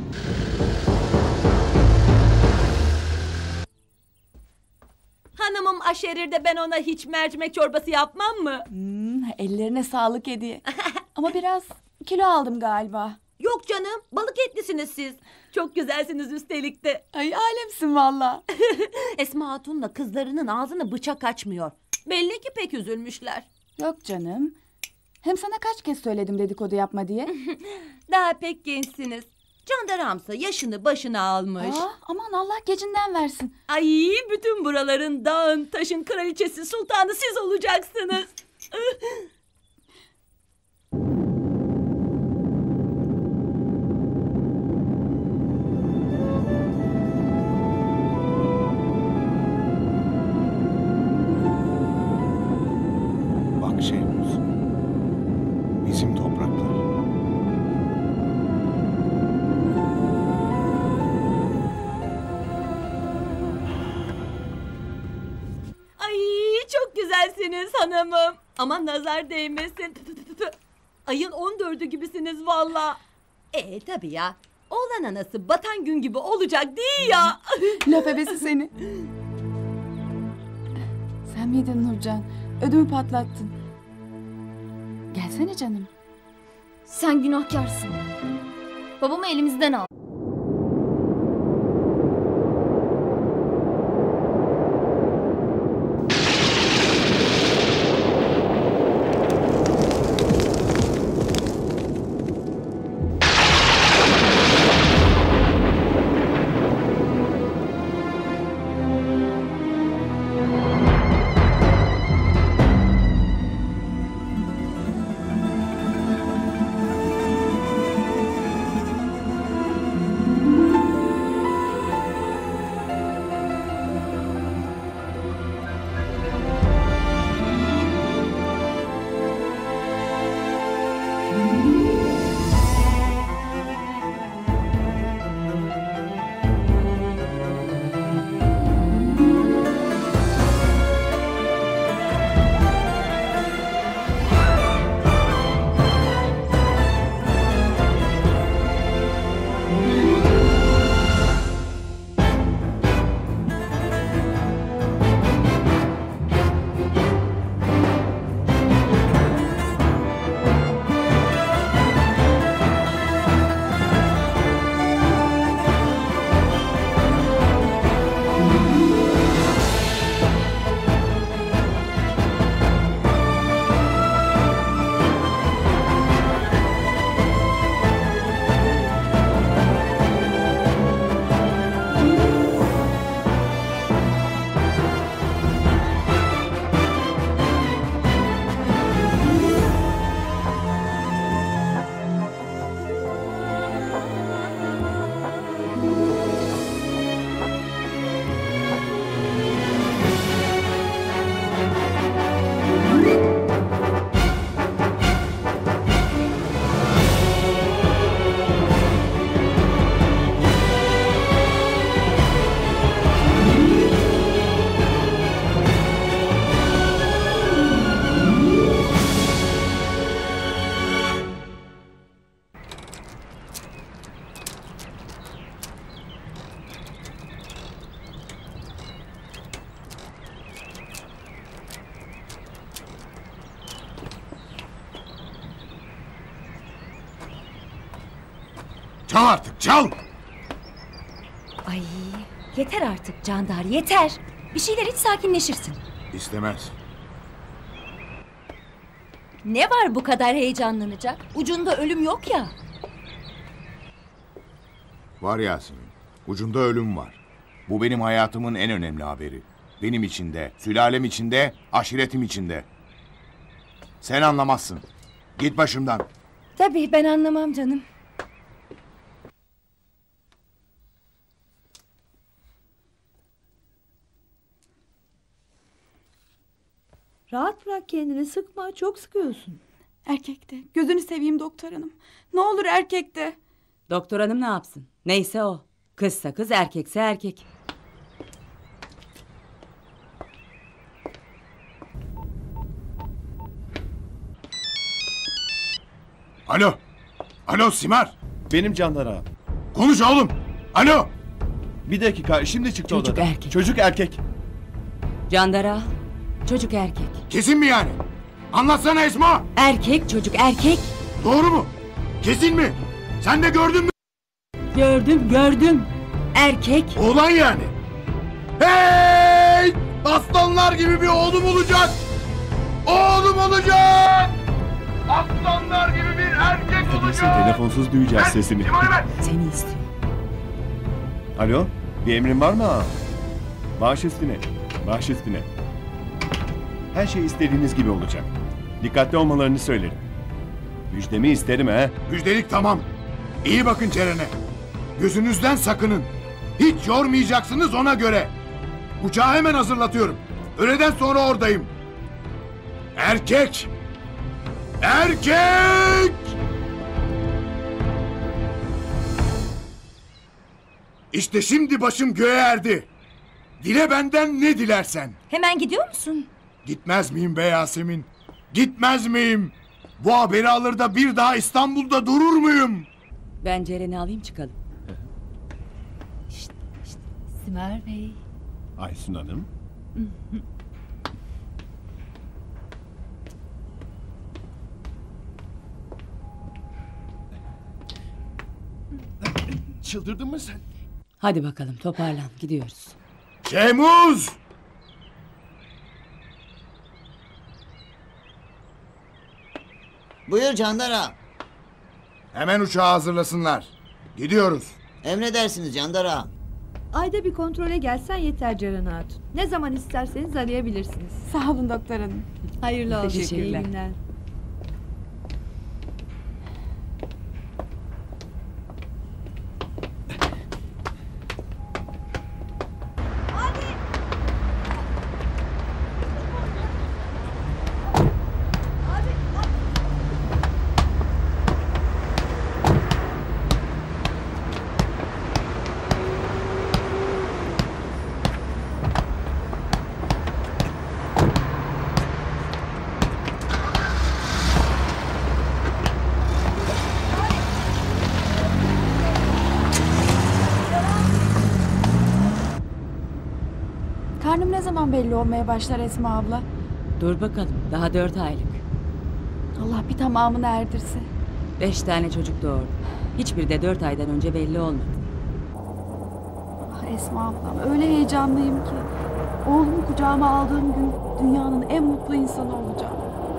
K: Hanımım aşerirde ben ona hiç mercimek çorbası yapmam mı?
E: Ellerine sağlık Hediye. Ama biraz
H: Kilo aldım galiba.
K: Yok canım, balık etlisiniz siz. Çok güzelsiniz üstelik de.
H: Ay alemsin valla.
K: Esma Hatun'la kızlarının ağzını bıçak açmıyor. Belli ki pek üzülmüşler.
H: Yok canım. Hem sana kaç kez söyledim dedikodu yapma diye.
K: Daha pek gençsiniz. Candaramsa yaşını başına almış.
H: Aman Allah gecinden versin.
K: Ay, bütün buraların, dağın, taşın kraliçesi, sultanı siz olacaksınız.
O: Bak Şehmuz, bizim topraklar.
K: Ay, çok güzelsiniz hanımım. Aman nazar değmesin. Ayın 14'ü gibisiniz valla. Tabii ya. Oğlan anası batan gün gibi olacak değil ya.
H: Laf ebesi seni. Sen miydin Nurcan? Ödümü patlattın. Gelsene canım.
D: Sen günahkarsın. Babamı elimizden al.
U: Çal artık, çal!
E: Ay, yeter artık Candar, yeter. Bir şeyler hiç sakinleşirsin.
U: İstemez.
E: Ne var bu kadar heyecanlanacak? Ucunda ölüm yok ya.
O: Var Yasemin. Ucunda ölüm var. Bu benim hayatımın en önemli haberi. Benim için de, sülalem için de, aşiretim için de. Sen anlamazsın. Git başımdan.
E: Tabii ben anlamam canım.
S: Rahat bırak kendini, sıkma, çok sıkıyorsun.
H: Erkekte. Gözünü seveyim doktor hanım. Ne olur erkekte.
V: Doktor hanım ne yapsın? Neyse o. Kızsa kız, erkekse erkek.
U: Alo. Alo Simar.
F: Benim Candar ağa.
U: Konuş oğlum. Alo.
F: Bir dakika, şimdi çıktı
V: Çocuk
F: odadan.
V: erkek.
F: Çocuk erkek.
V: Candara, çocuk erkek.
U: Kesin mi yani? Anlatsana Esma.
V: Erkek, çocuk erkek.
U: Doğru mu? Kesin mi? Sen de gördün mü?
V: Gördüm. Erkek.
U: Oğlan yani. Hey! Aslanlar gibi bir oğlum olacak. Oğlum olacak. Aslanlar gibi bir erkek
F: Neyse
U: olacak.
F: telefonsuz duyacağız sesini.
R: Seni istiyor.
F: Alo, bir emrin var mı ağa? Baş üstüne, baş üstüne. Her şey istediğiniz gibi olacak. Dikkatli olmalarını söylerim. Müjdemi isterim ha.
U: Müjdelik tamam. İyi bakın Ceren'e. Gözünüzden sakının. Hiç yormayacaksınız ona göre. Uçağı hemen hazırlatıyorum. Öğleden sonra oradayım. Erkek! Erkek! İşte şimdi başım göğe erdi. Dile benden ne dilersen.
E: Hemen gidiyor musun?
U: Gitmez miyim be Yasemin? Gitmez miyim? Bu haberi alır da bir daha İstanbul'da durur muyum?
V: Ben Ceren'i alayım çıkalım.
E: Simer Bey.
F: Aysun Hanım.
U: Çıldırdın mı sen?
V: Hadi bakalım toparlan gidiyoruz.
U: Şemuz!
G: Buyur Candar ağam.
U: Hemen uçağı hazırlasınlar. Gidiyoruz.
G: Emredersiniz Candar ağam.
S: Ayda bir kontrole gelsen yeter Ceren Hatun. Ne zaman isterseniz arayabilirsiniz.
H: Sağ olun doktor hanım.
S: Hayırlı olsun. İyi
V: Teşekkürler.
S: günler.
H: Karnım ne zaman belli olmaya başlar Esma abla?
V: Dur bakalım daha 4 aylık.
H: Allah bir tamamını erdirse.
V: 5 tane çocuk doğurdu. Hiçbiri de 4 aydan önce belli olmadı.
H: Ah Esma ablam öyle heyecanlıyım ki. Oğlumu kucağıma aldığım gün dünyanın en mutlu insanı olacağım.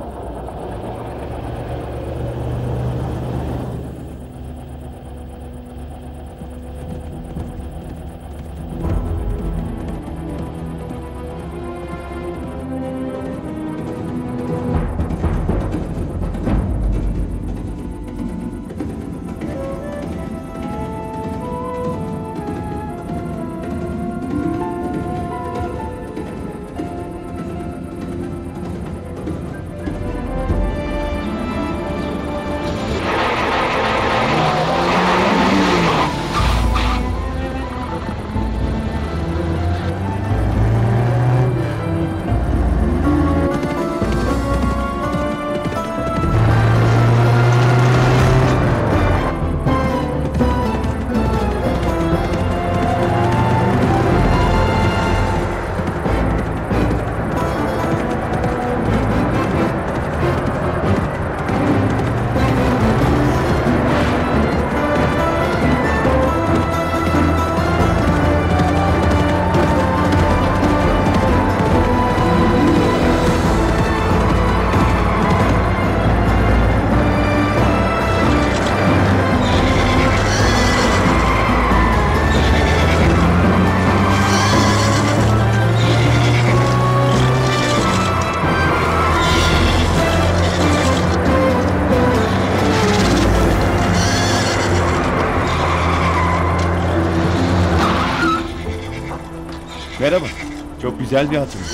F: Merhaba. Çok güzel bir hatun.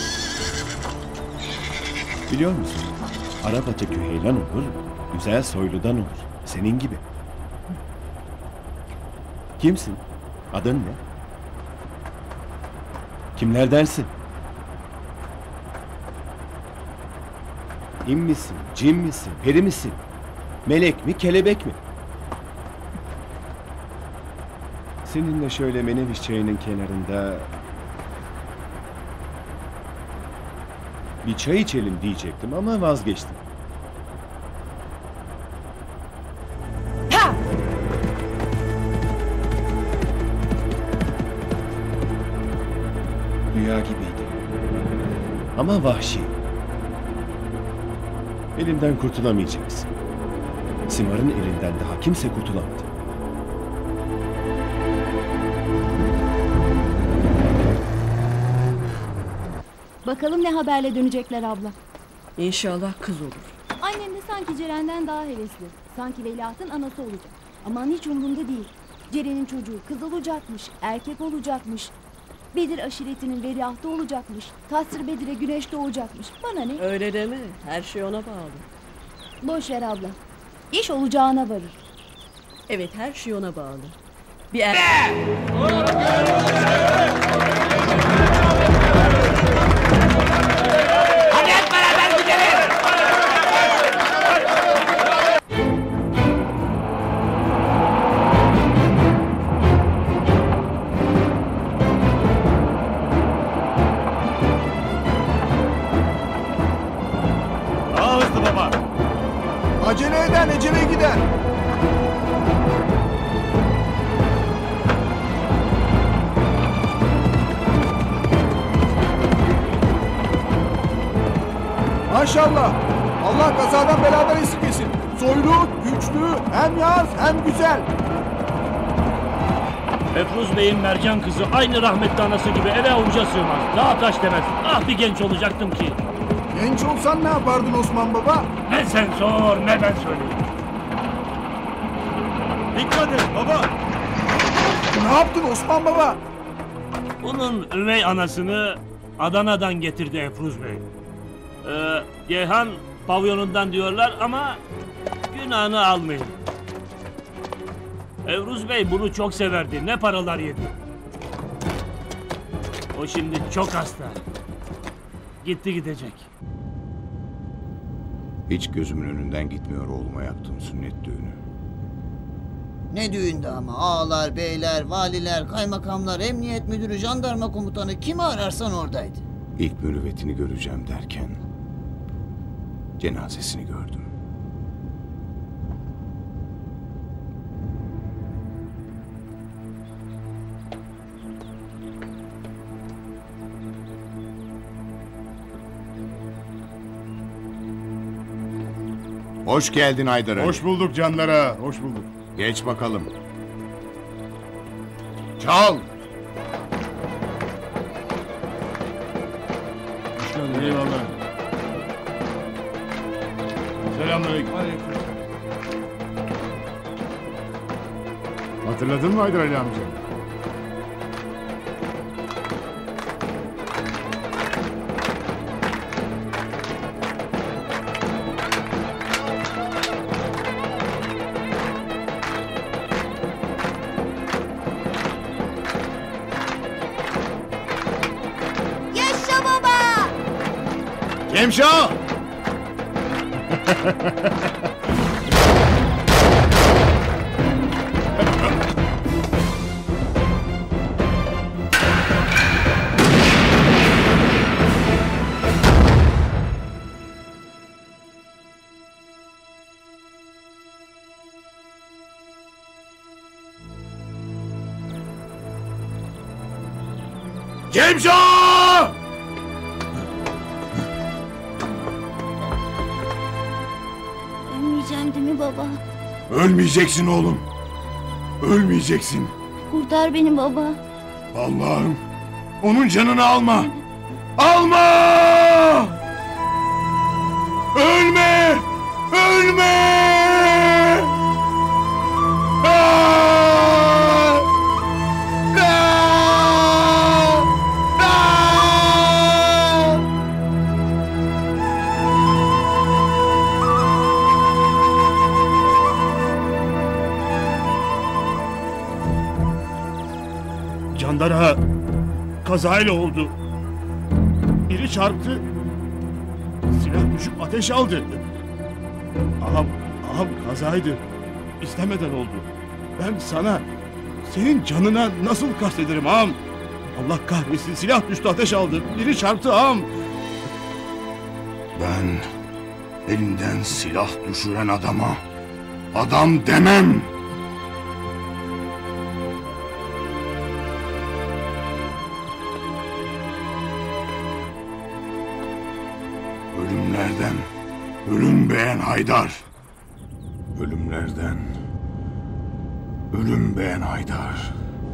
F: Biliyor musun? Arap atı küheylan olur, güzel soyludan olur. Senin gibi. Kimsin? Adın ne? Kimlerdensin? İn misin, cin misin, peri misin? Melek mi, kelebek mi? Seninle şöyle Meneviş çayının kenarında bir çay içelim diyecektim ama vazgeçtim. rüya gibiydi. Ama vahşi. Elimden kurtulamayacaksın. Simar'ın elinden daha kimse kurtulamadı.
H: Bakalım ne haberle dönecekler abla.
C: İnşallah kız olur.
H: Annem de sanki Ceren'den daha hevesli. Sanki veliahtın anası olacak. Aman hiç umurumda değil. Ceren'in çocuğu kız olacakmış, erkek olacakmış. Bedir aşiretinin veliahtı olacakmış. Kasr Bedir'e güneş doğacakmış. Bana ne?
C: Öyle deme. Her şey ona bağlı.
H: Boş ver abla. İş olacağına varır.
C: Evet, her şey ona bağlı. Bir
L: Hadi hep beraber gidelim.
P: Daha hızlı baba.
M: Acele eden ecele gider. Maşallah. Allah kazadan beladan esirgesin. Soylu, güçlü, hem yaz hem güzel.
J: Efruz Bey'in mercan kızı aynı rahmetli anası gibi eve avuca sığmaz. Daha taş demez. Ah bir genç olacaktım ki.
M: Genç olsan ne yapardın Osman Baba?
J: Ne sen sor ne ben söyleyeyim.
P: Dikkat et baba.
M: Ne yaptın Osman Baba?
J: Bunun üvey anasını Adana'dan getirdi Efruz Bey. Geyhan pavyonundan diyorlar ama günahını almayın. Evruz Bey bunu çok severdi. Ne paralar yedi. O şimdi çok hasta. Gitti gidecek.
O: Hiç gözümün önünden gitmiyor oğluma yaptığım sünnet düğünü.
G: Ne düğünde ama ağalar, beyler, valiler, kaymakamlar, emniyet müdürü, jandarma komutanı kimi ararsan oradaydı.
O: İlk mürüvvetini göreceğim derken cenazesini gördüm. Hoş geldin Haydar Ali.
U: Hoş bulduk canlara, hoş bulduk.
O: Geç bakalım.
U: Çal. Hoş geldin. Eyvallah. Selamünaleyküm. Hatırladın mı Haydar Ali amca?
K: Yaşa baba!
U: Cemşo! Cemşo!
K: Ölmeyeceğim değil mi baba?
U: Ölmeyeceksin oğlum. Ölmeyeceksin.
K: Kurtar beni baba.
U: Allah'ım. Onun canını alma. Alma! Ölme! Ölme! Aa!
P: Candara kazayla oldu. Biri çarptı. Silah düşüp ateş aldı. Ağam kazaydı. İstemeden oldu. Ben sana, senin canına nasıl kastederim ağam? Allah kahretsin, silah düştü ateş aldı. Biri çarptı ağam.
U: Ben elinden silah düşüren adama adam demem. Ölümlerden ölüm beğen Haydar. Ölümlerden ölüm beğen Haydar.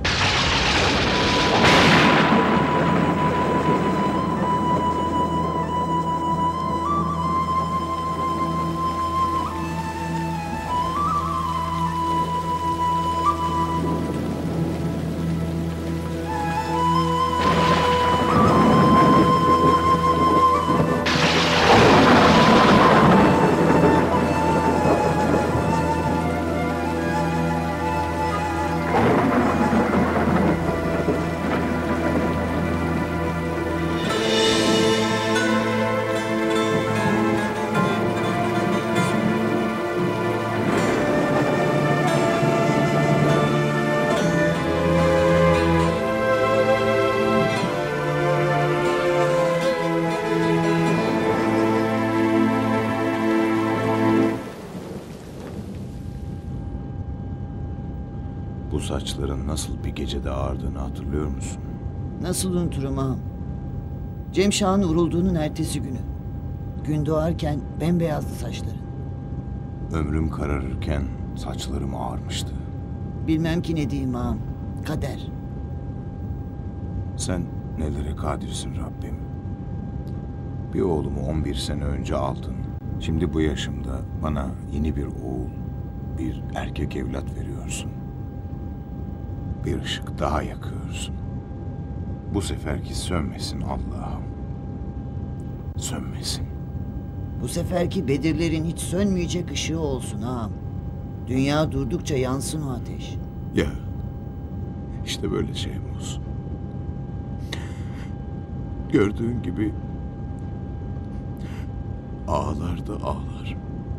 O: Bu saçların nasıl bir gecede ağardığını hatırlıyor musun?
G: Nasıl unuturum ağam? Cemşah'ın vurulduğunun ertesi günü. Gün doğarken bembeyazdı saçların.
O: Ömrüm kararırken saçlarım ağarmıştı.
G: Bilmem ki ne diyeyim ağam. Kader.
O: Sen nelere kadirsin Rabbim. Bir oğlumu 11 sene önce aldın. Şimdi bu yaşımda bana yeni bir oğul, bir erkek evlat veriyorsun. Bir ışık daha yakıyorsun. Bu seferki sönmesin Allah'ım. Sönmesin.
G: Bu seferki Bedirlerin hiç sönmeyecek ışığı olsun ağam. Dünya durdukça yansın o ateş.
O: Ya, işte böyle şey olsun. Gördüğün gibi ağlar da ağlar.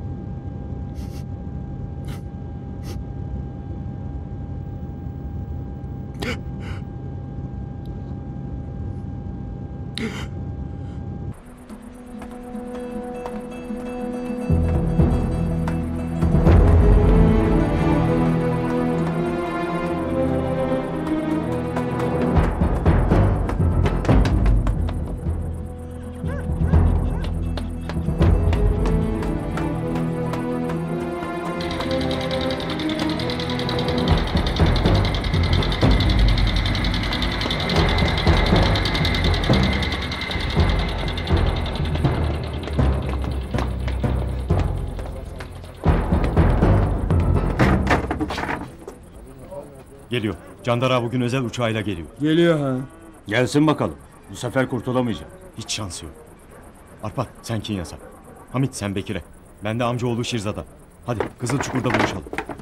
P: Geliyor. Candara bugün özel uçağıyla geliyor.
M: Geliyor ha.
P: Gelsin bakalım. Bu sefer kurtulamayacak. Hiç şansı yok. Arpat sen Kinyas'a. Hamit sen Bekir'e. Ben de amcaoğlu Şirzad'a. Hadi Kızılçukur'da buluşalım.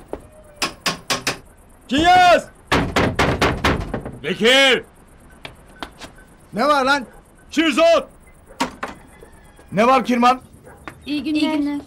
M: Kinyas!
P: Bekir!
M: Ne var lan?
P: Şirzad!
M: Ne var Kirman?
D: İyi günler. İyi günler.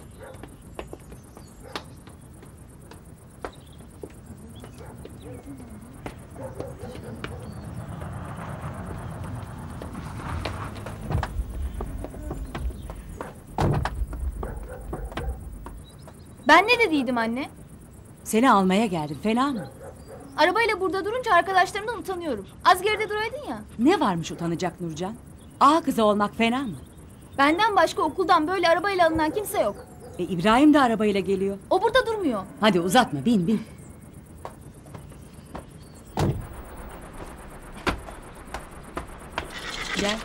D: Ben ne dediydim anne?
V: Seni almaya geldim, fena mı?
D: Arabayla burada durunca arkadaşlarımdan utanıyorum. Az geride duraydın ya.
V: Ne varmış utanacak Nurcan? Ağa kızı olmak fena mı?
D: Benden başka okuldan böyle arabayla alınan kimse yok.
V: İbrahim de arabayla geliyor.
D: O burada durmuyor.
V: Hadi uzatma, bin bin. Gel.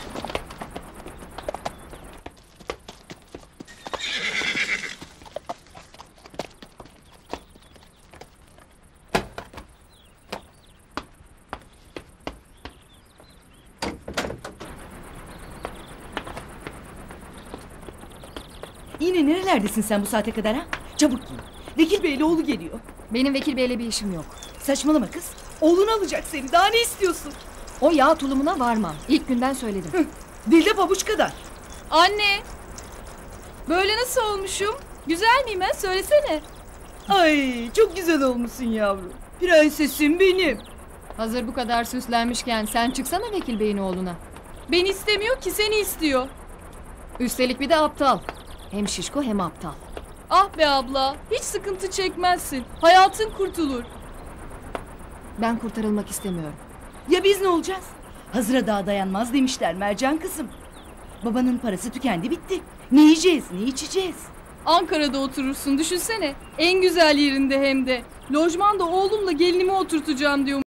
V: Yine nerelerdesin sen bu saate kadar ha? Çabuk giyin. Vekil Bey'le oğlu geliyor.
D: Benim Vekil Bey'le bir işim yok.
V: Saçmalama kız. Oğlunu alacak seni. Daha ne istiyorsun?
D: O yağ tulumuna varmam. İlk günden söyledim.
V: Dil de pabuç kadar.
A: Anne! Böyle nasıl olmuşum? Güzel miyim ha? Söylesene.
V: Ay çok güzel olmuşsun yavrum. Prensesim benim.
A: Hazır bu kadar süslenmişken sen çıksana Vekil Bey'in oğluna. Beni istemiyor ki, seni istiyor.
D: Üstelik bir de aptal. Hem şişko hem aptal.
A: Ah be abla, hiç sıkıntı çekmezsin. Hayatın kurtulur.
D: Ben kurtarılmak istemiyorum.
V: Ya biz ne olacağız? Hazıra daha dayanmaz demişler Mercan kızım. Babanın parası tükendi bitti.
R: Ne yiyeceğiz, ne içeceğiz?
A: Ankara'da oturursun düşünsene. En güzel yerinde hem de. Lojmanda oğlumla gelinimi oturtacağım diyor.